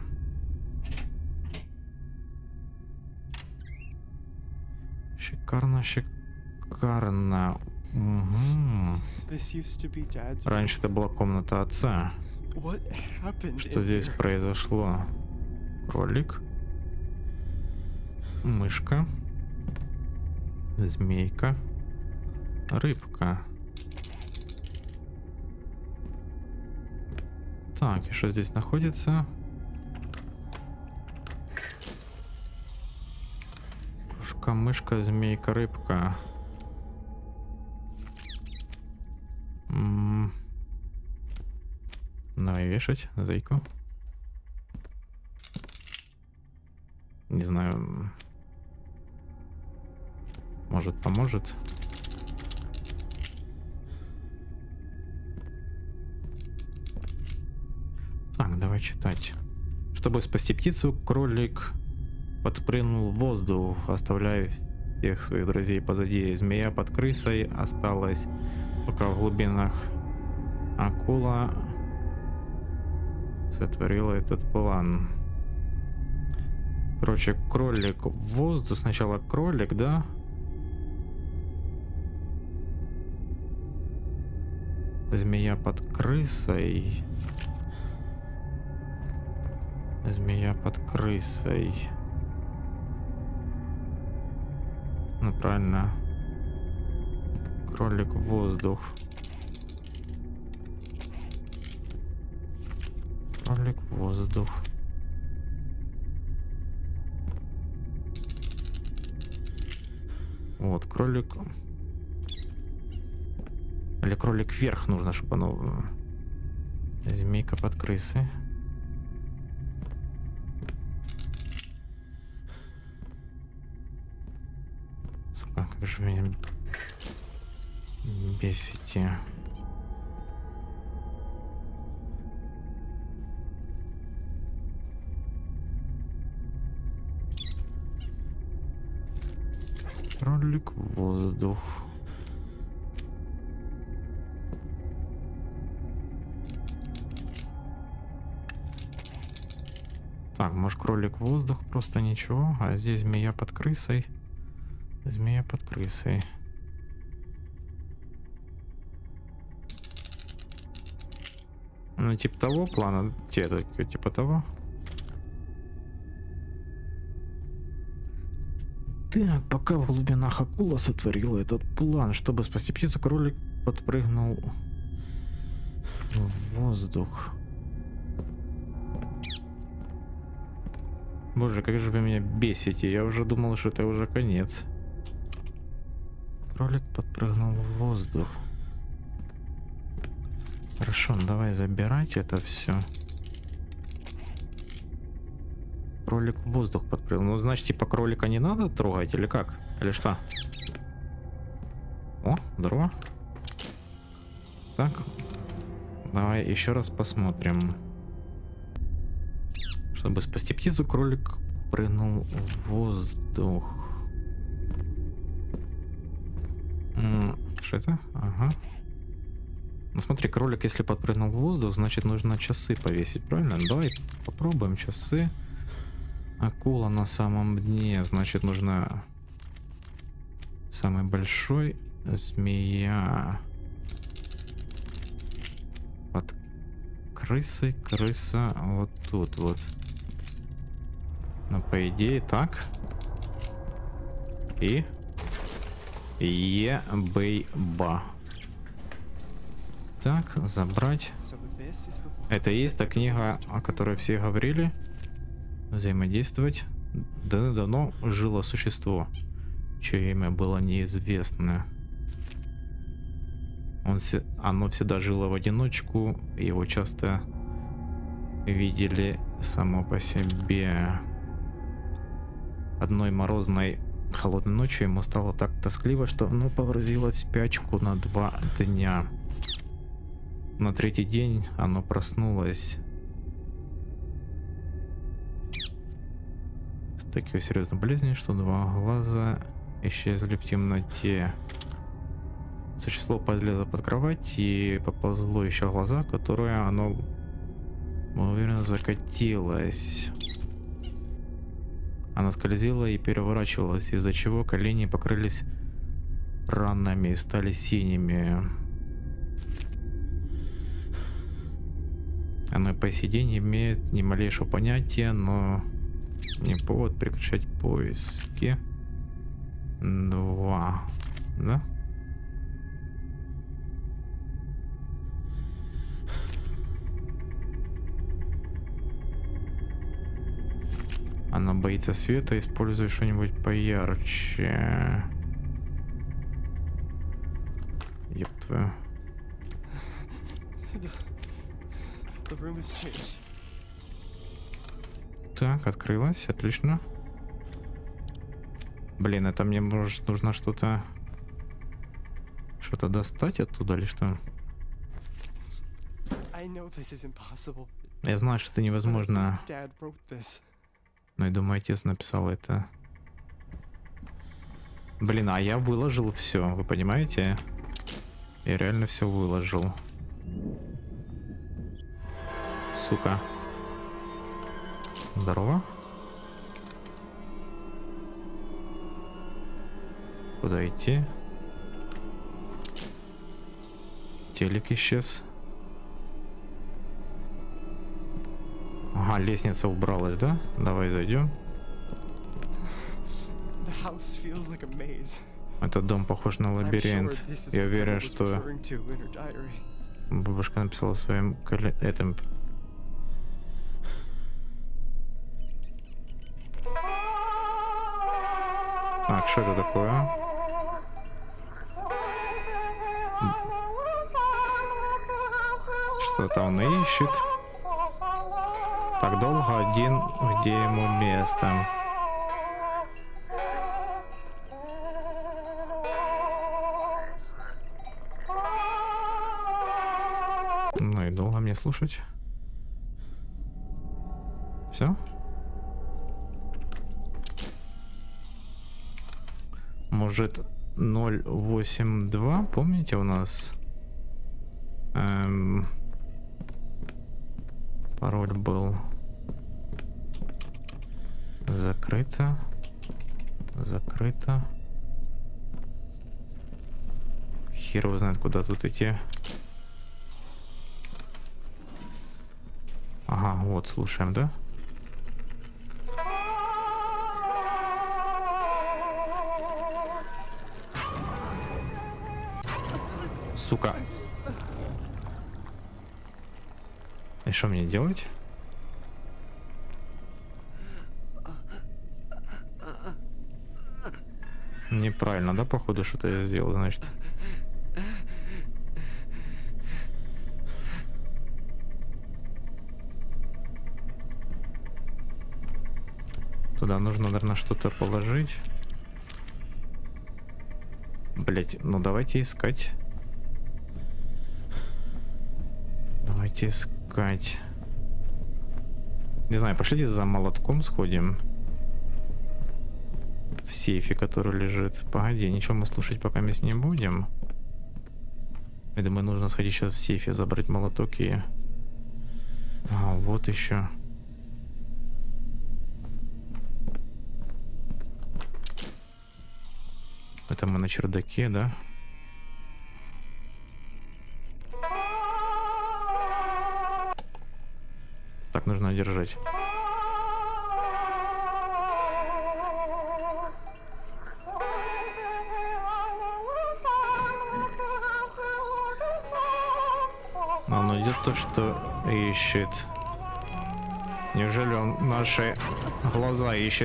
Шикарно, шикарно. Угу. Раньше это была комната отца. Что здесь произошло? Кролик. Мышка. Змейка. Рыбка. Так, и что здесь находится? Кошка, мышка, змейка, рыбка. Давай вешать зайку. Не знаю. Может, поможет. Так, давай читать. Чтобы спасти птицу, кролик подпрыгнул в воздух, оставляя всех своих друзей позади. Змея под крысой осталась пока в глубинах. Акула сотворила этот план. Короче, кролик в воздух. Сначала кролик, да? Змея под крысой. Змея под крысой. Ну правильно. Кролик в воздух. Кролик в воздух. Вот, кролик. Или кролик вверх нужно, чтобы оно... Змейка под крысой. Сука, как же меня бесите. Кролик в воздух. Так, может кролик в воздух, просто ничего. А здесь змея под крысой. Змея под крысой. Ну, типа того плана. Типа того. Так, пока в глубинах акула сотворила этот план, чтобы спасти птицу, кролик подпрыгнул в воздух. Боже, как же вы меня бесите. Я уже думал, что это уже конец. Кролик подпрыгнул в воздух. Хорошо, давай забирать это все. Кролик в воздух подпрыгнул. Ну, значит, типа кролика не надо трогать или как? Или что? О, здорово. Так. Давай еще раз посмотрим. Чтобы спасти птицу, кролик прыгнул в воздух. Что это? Ага. Ну смотри, кролик, если подпрыгнул в воздух, значит нужно часы повесить, правильно? Давай попробуем часы. Акула на самом дне, значит нужно Самый большой змея. Под крысой, крыса вот тут вот. Но по идее так. И Ебейба. Так, забрать. So this is the one Это и есть та книга, о которой все говорили. Взаимодействовать. Давно жило существо, чье имя было неизвестно. Оно всегда жило в одиночку, его часто видели само по себе. Одной морозной холодной ночью ему стало так тоскливо, что оно погрузилось в спячку на 2 дня. На 3-й день оно проснулось с такой серьезной болезнью, что 2 глаза исчезли в темноте. Существо подлезло под кровать и поползло еще глаза, которые оно, уверенно, закатилось. Она скользила и переворачивалась, из-за чего колени покрылись ранами и стали синими. Оно по сей день имеет ни малейшего понятия, но не повод прекращать поиски. 2, да? Она боится света, используй что-нибудь поярче. Ёб твою. The room has changed. Так, открылась, отлично. Блин, это мне может нужно что-то достать оттуда или что? I know this is impossible. Я знаю, что это невозможно, Dad wrote this. но я думаю, отец написал это. Блин, а я выложил все, вы понимаете? Я реально все выложил. Сука. Здорово. Куда идти? Телек исчез. Ага, лестница убралась, да? Давай зайдем. The house feels like a maze. Этот дом похож на I'm sure лабиринт. this is Я what Mother уверен, was что referring to in her diary. бабушка написала в своем этом. Так, что это такое? Что-то он ищет. Так долго один, где ему место. Ну и долго мне слушать. Все? Может 082, помните у нас пароль был закрыто, закрыто. Хер его знает, куда тут идти. Ага, вот, слушаем, да? Сука. И что мне делать? Неправильно, да, походу, что-то я сделал, значит. Туда нужно, наверное, что-то положить. Блять, ну давайте искать. Давайте искать. Не знаю, пошлите за молотком сходим. В сейфе, который лежит. Погоди, ничего мы слушать пока мы не будем. Я думаю, нужно сходить сейчас в сейфе, забрать молоток и... А, вот еще. Это мы на чердаке, да? Так, нужно держать. Он идет то, что ищет. Неужели он наши глаза ищет?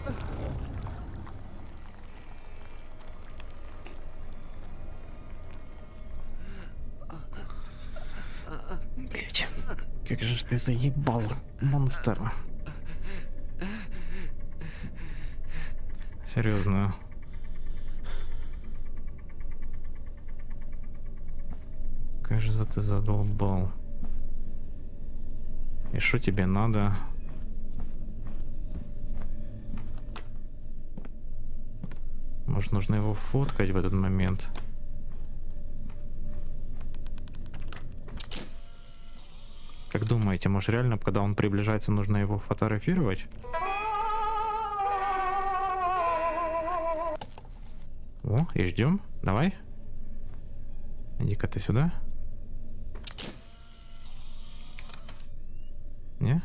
Блять, как же ты заебал, монстр. Серьезно. Кажется, ты задолбал. И что тебе надо? Может, нужно его фоткать в этот момент? Как думаете, может реально, когда он приближается, нужно его фотографировать? О, и ждем. Давай. Иди-ка ты сюда. Не?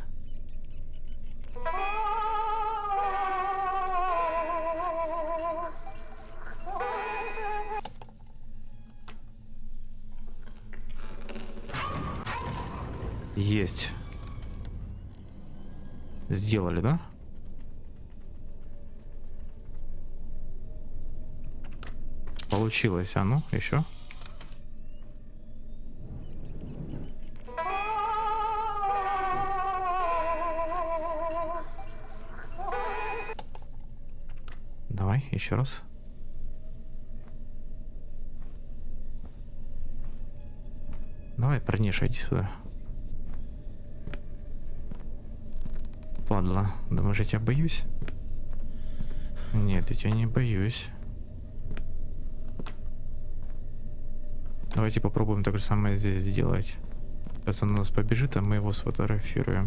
Есть. Сделали, да? Получилось, а ну, еще. Давай, еще раз. Давай, парниша, иди сюда. Падла. Думаешь, я тебя боюсь? Нет, я тебя не боюсь. Давайте попробуем так же самое здесь сделать. Сейчас он у нас побежит, а мы его сфотографируем.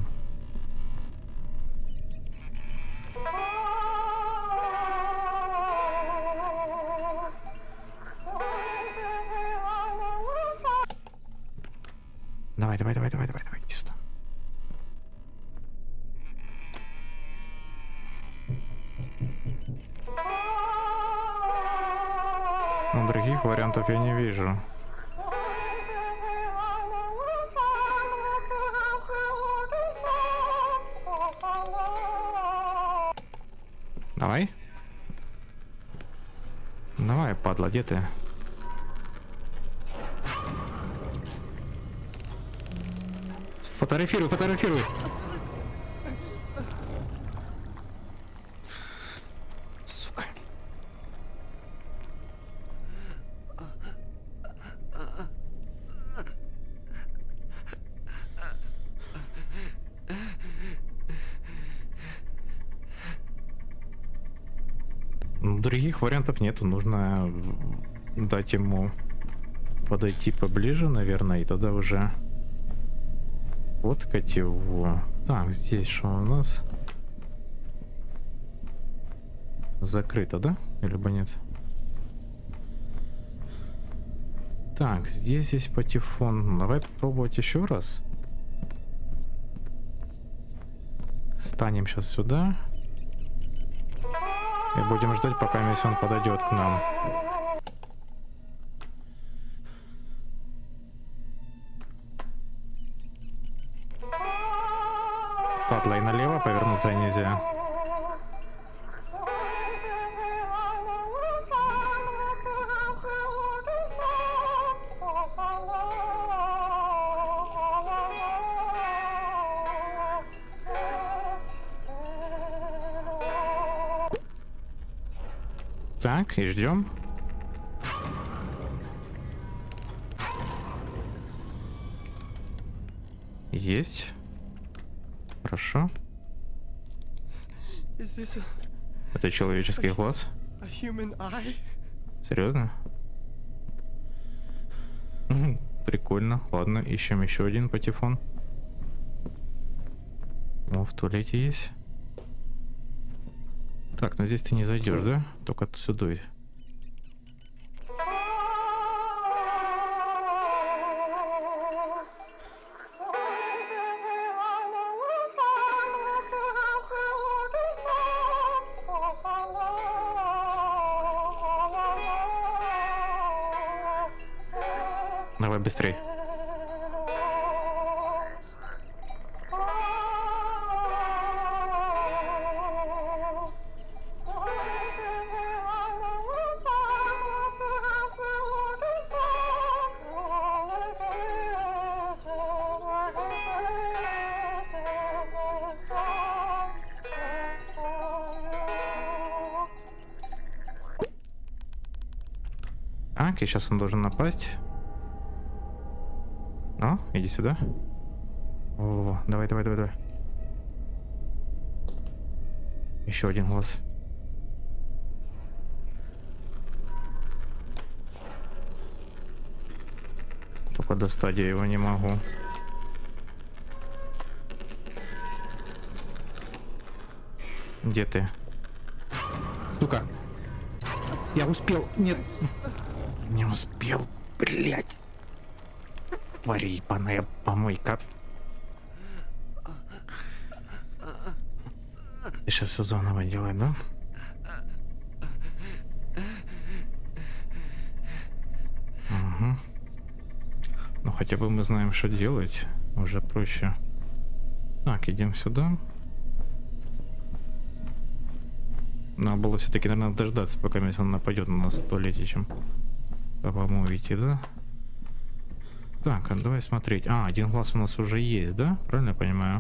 Давай, давай, давай, давай, давай, давай, иди сюда. Ну, других вариантов я не вижу. Давай. Давай, падла, где ты? Фотографируй, фотографируй. Сука. Других вариантов нету, нужно дать ему подойти поближе, наверное, и тогда уже фоткать его. Так, здесь что у нас? Закрыто, да? Или нет? Так, здесь есть патефон. Давай попробовать еще раз. Станем сейчас сюда. И будем ждать, пока он подойдет к нам. Падла, и налево повернуться нельзя. Так, и ждем. Есть. Хорошо. Это человеческий глаз? Серьезно? Прикольно. Ладно, ищем еще один патефон. О, в туалете есть. Так, но здесь ты не зайдешь, да? Только отсюда. Давай быстрей. Окей, сейчас он должен напасть. Ну, иди сюда. О, давай, давай, давай, давай. Еще один глаз. Только достать я его не могу. Где ты? Сука. Я успел. Нет. Не успел, блять. Тварь ебаная помойка. Ты сейчас все заново делай, да? Угу. Ну хотя бы мы знаем, что делать. Уже проще. Так, идем сюда. Надо было все-таки, наверное, дождаться, пока он нападет на нас в туалете, чем по-моему уйти, да? Так, а давай смотреть. А, один глаз у нас уже есть, да? Правильно я понимаю?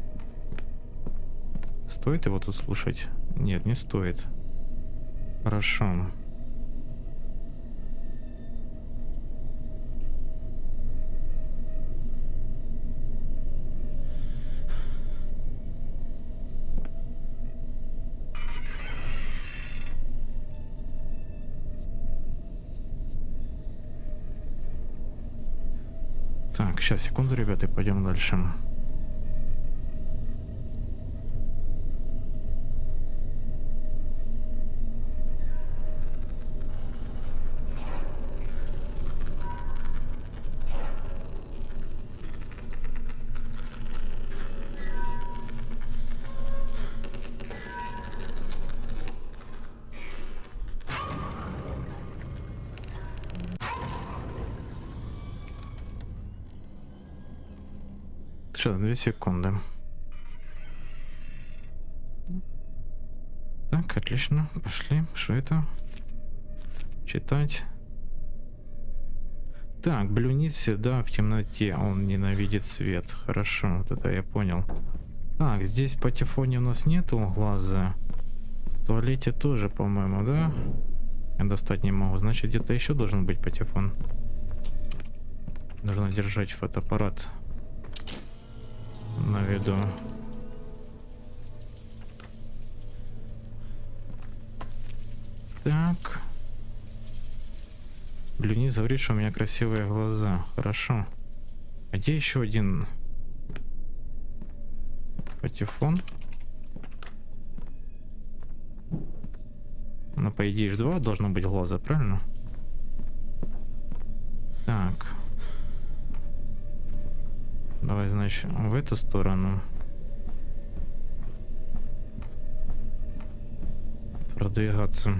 Стоит его тут слушать? Нет, не стоит. Хорошо. Так, сейчас, секунду, ребята, пойдем дальше. Сейчас, 2 секунды. Так, отлично. Пошли. Что это? Читать. Так, блюнит всегда в темноте. Он ненавидит свет. Хорошо, вот это я понял. Так, здесь по патефоне у нас нету глаза. В туалете тоже, по-моему, да? Я достать не могу. Значит, где-то еще должен быть патефон. Нужно держать фотоаппарат на виду. Так. Блюнис говорит, что у меня красивые глаза. Хорошо. А где еще один патефон? Ну, по идее, ж 2 должно быть глаза, правильно? Так. Давай, значит, в эту сторону. Продвигаться.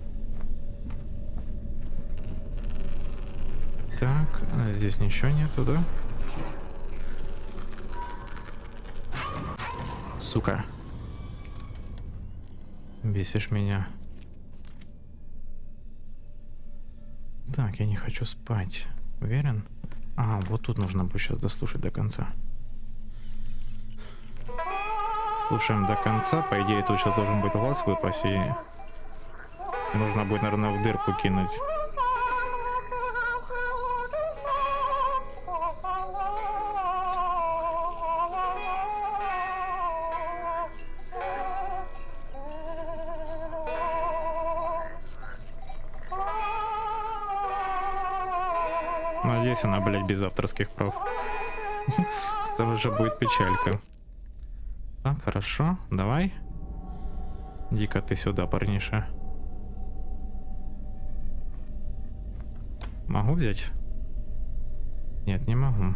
Так, а здесь ничего нету, да? Сука. Бесишь меня. Так, я не хочу спать. Уверен? А, вот тут нужно будет сейчас дослушать до конца. Слушаем до конца. По идее, тут сейчас должен быть глаз выпасть, и нужно будет, наверное, в дырку кинуть. Надеюсь, она, блядь, без авторских прав. Это уже будет печалька. Так, хорошо, давай. Иди-ка ты сюда, парниша. Могу взять? Нет, не могу.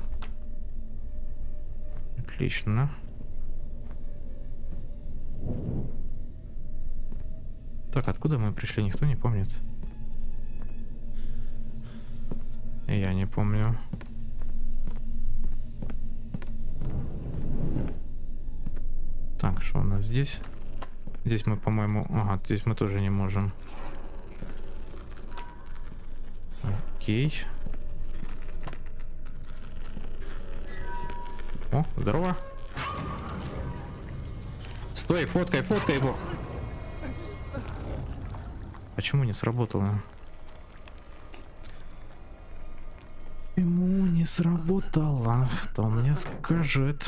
Отлично. Так, откуда мы пришли, никто не помнит. Я не помню. Так, что у нас здесь? Здесь мы, по-моему... Ага, здесь мы тоже не можем. Окей. О, здорово. Стой, фоткай его. Почему не сработало? Почему не сработало? Кто мне скажет?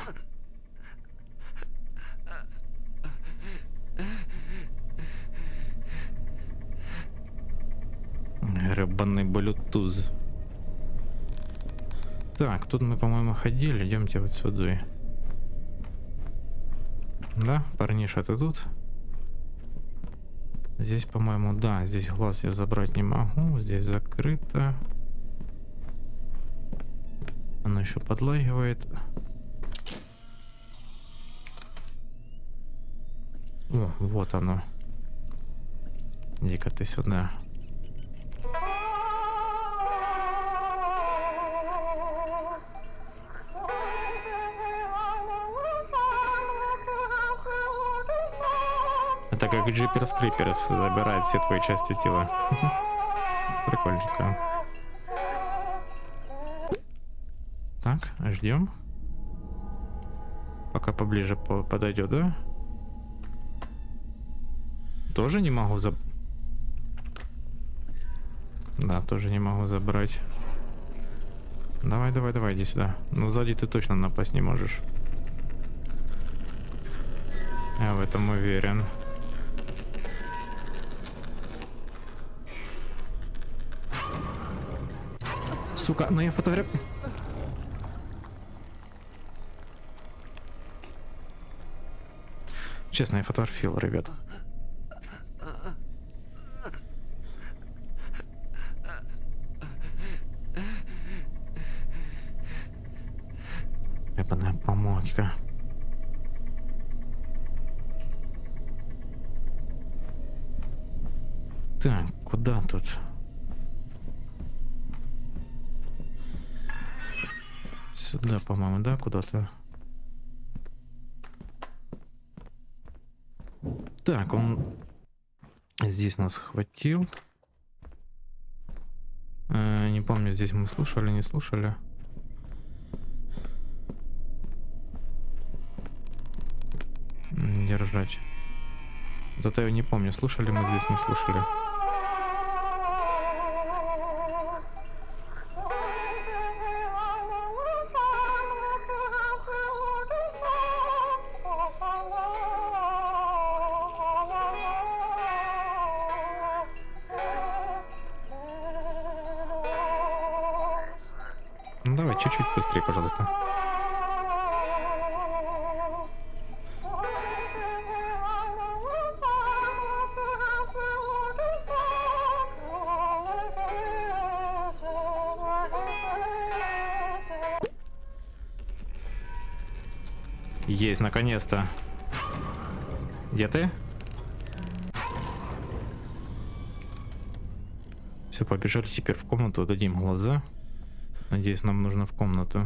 Рыбаный Bluetooth. Так, тут мы, по-моему, ходили. Идемте вот сюда. Да, парниша, ты тут? Здесь, по-моему, да, здесь глаз я забрать не могу. Здесь закрыто. Оно еще подлагивает. О, вот оно. Иди-ка ты сюда. Это как Jeepers Creepers забирает все твои части тела. Прикольненько. Так, ждем. Пока поближе подойдет, да? Тоже не могу Да, тоже не могу забрать. Давай, иди сюда. Ну, сзади ты точно напасть не можешь. Я в этом уверен. Сука, ну я фотографирую. Честно, я фотографировал, ребят. Ебаная помойка. Так, куда тут? Сюда, по-моему, да, куда-то. Так, он здесь нас схватил. Не помню, здесь мы слушали, не слушали. Держать. Зато я не помню, слушали мы здесь, не слушали. Ну давай, чуть-чуть быстрее, пожалуйста. Есть, наконец-то. Где ты? Все, побежали теперь в комнату, дадим глаза. Надеюсь, нам нужно в комнату.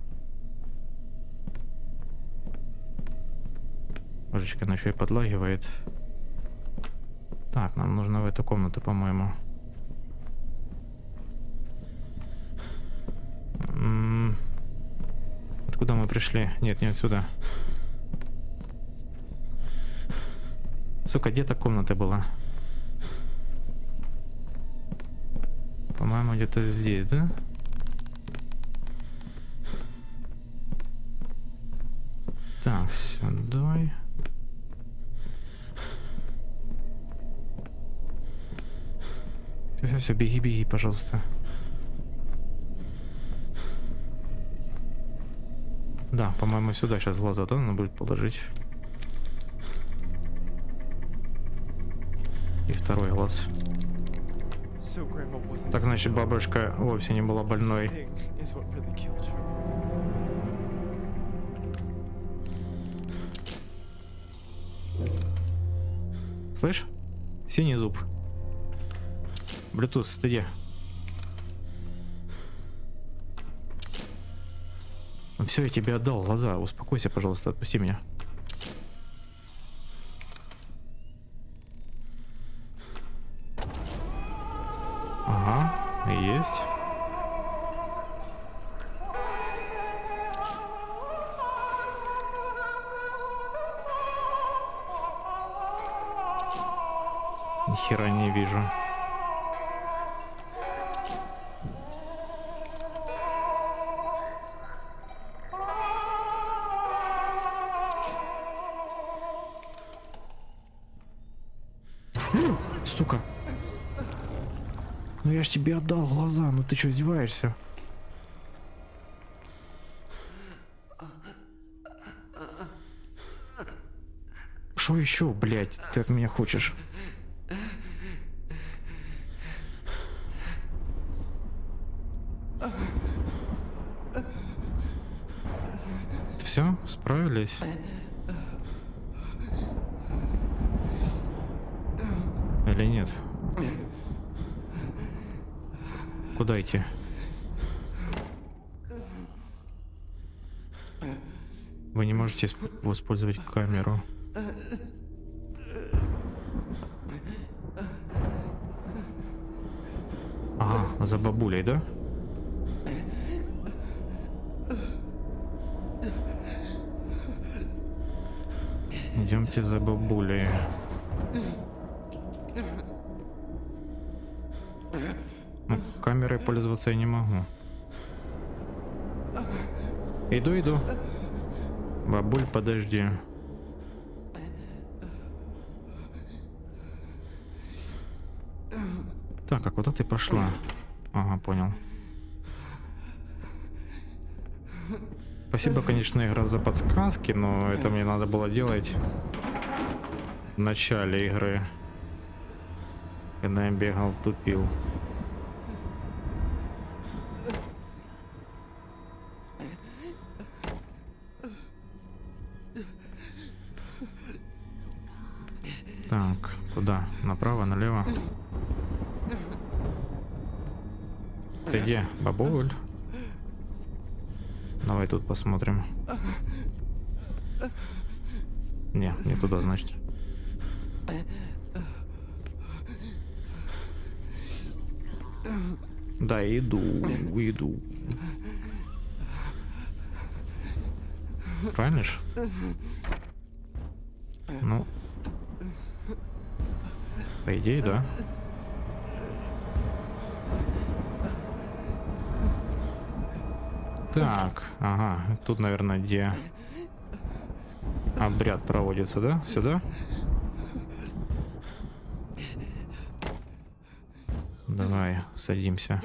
Божечка, она еще и подлагивает. Так, нам нужно в эту комнату, по-моему. Откуда мы пришли? Нет, не отсюда. Сука, где-то комната была. По-моему, где-то здесь, да? Так, сюда. Все, беги, пожалуйста. Да, по-моему, сюда сейчас глаза, да, надо будет положить. И второй глаз. Так, значит, бабушка вовсе не была больной. Слышь? Синий зуб. Bluetooth, ты где? Все, я тебе отдал глаза. Успокойся, пожалуйста, отпусти меня. Ага, есть. Ни хера не вижу. Сука. Ну я ж тебе отдал глаза, ну ты что, издеваешься? Что еще, блядь, ты от меня хочешь? Все, справились? Или нет? Куда идти? Вы не можете использовать камеру. Ага, за бабулей, да? Идемте за бабулей. Ну, камерой пользоваться я не могу. Иду. Бабуль, подожди. Так, а куда ты пошла? Ага, понял. Спасибо, конечно, игра за подсказки, но это мне надо было делать в начале игры, когда я бегал, тупил. Так, куда? Направо, налево? Ты где, бабуль? Давай тут посмотрим. Не туда, значит. Да, иду. Правильно ж? Ну, по идее, да. Так, ага, тут, наверное, где обряд проводится, да? Сюда? Давай, садимся.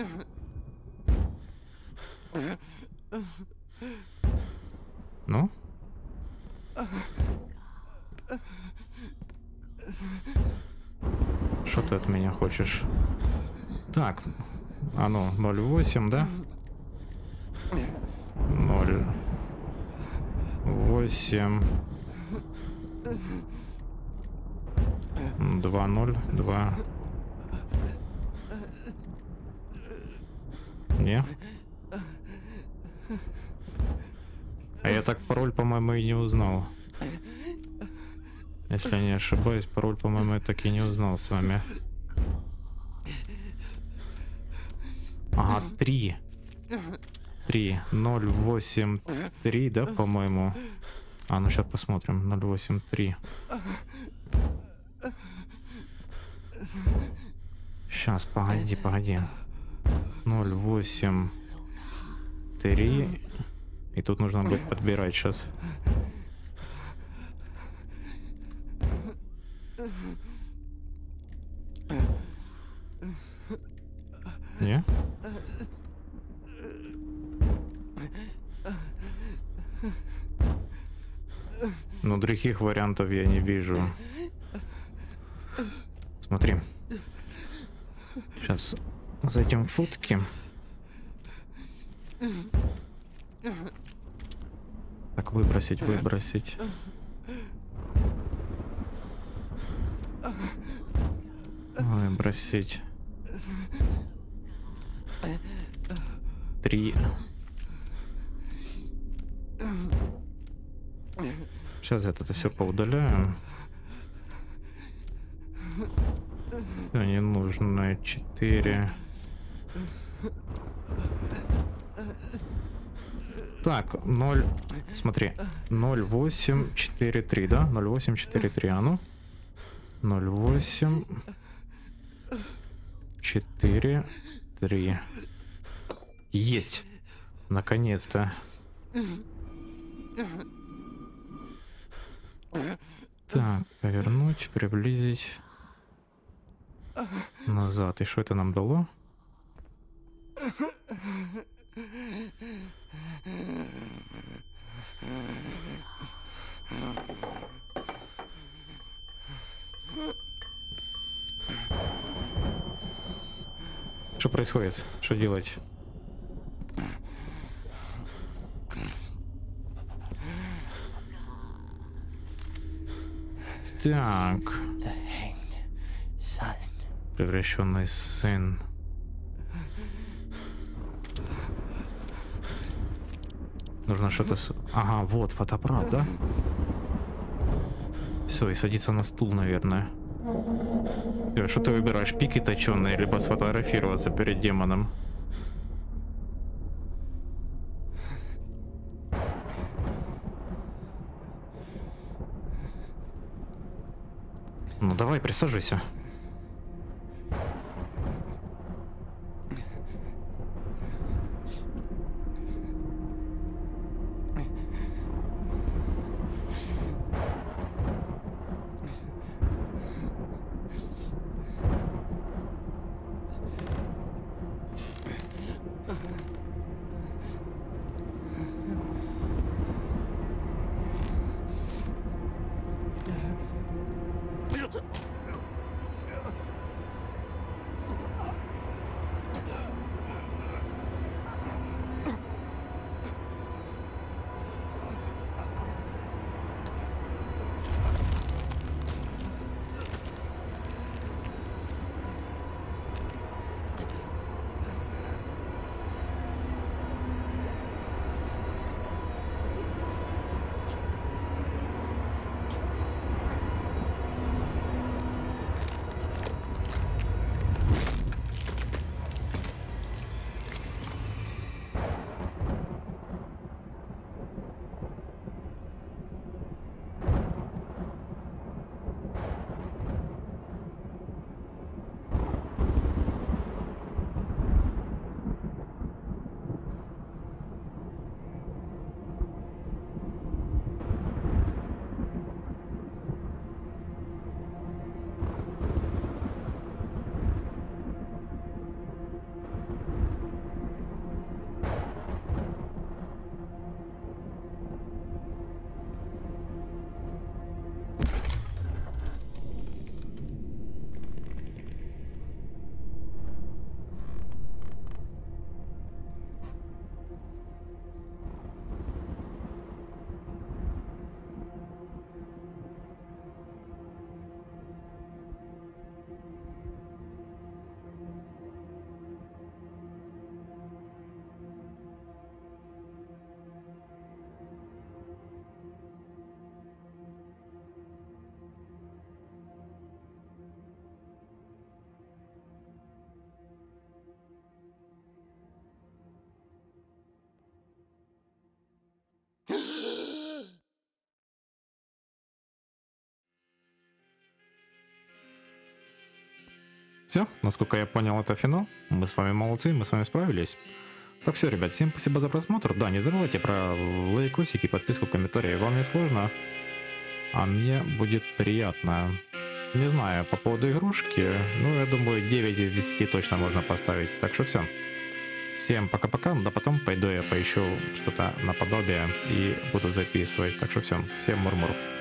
Ну? Что ты от меня хочешь? Так, а ну, 0,8, да? 0,8 2,0 Не? А я так пароль, по-моему, и не узнал. Если я не ошибаюсь, пароль, по-моему, я так и не узнал с вами. Ага, 3. 0,83, да, по-моему? А, ну сейчас посмотрим. 0,83. Сейчас, погоди. 0,83. И тут нужно будет подбирать сейчас. Не? Но других вариантов я не вижу. Смотри. Сейчас зайдем в фотки. Так, выбросить. Выбросить. 3. Сейчас это все поудаляем. Все ненужное. 4. Так, 0. Смотри. 0843, да? 0843, а ну. 0843. Есть. Наконец-то. Так, повернуть, приблизить. Назад. И что это нам дало? Что происходит? Что делать? Так. The hanged son. Превращенный сын. Нужно что-то... Ага, вот фотоаппарат, да? Все, и садиться на стул, наверное. Что ты выбираешь? Пики точеные, либо сфотографироваться перед демоном? Ну давай, присаживайся. Все, насколько я понял, это финал. Мы с вами молодцы, мы с вами справились. Так все, ребят, всем спасибо за просмотр. Да, не забывайте про лайкосики, подписку, комментарии. Вам не сложно, а мне будет приятно. Не знаю, по поводу игрушки, ну, я думаю, 9 из 10 точно можно поставить. Так что все. Всем пока-пока, да потом пойду я поищу что-то наподобие и буду записывать. Так что все, всем мур-мур.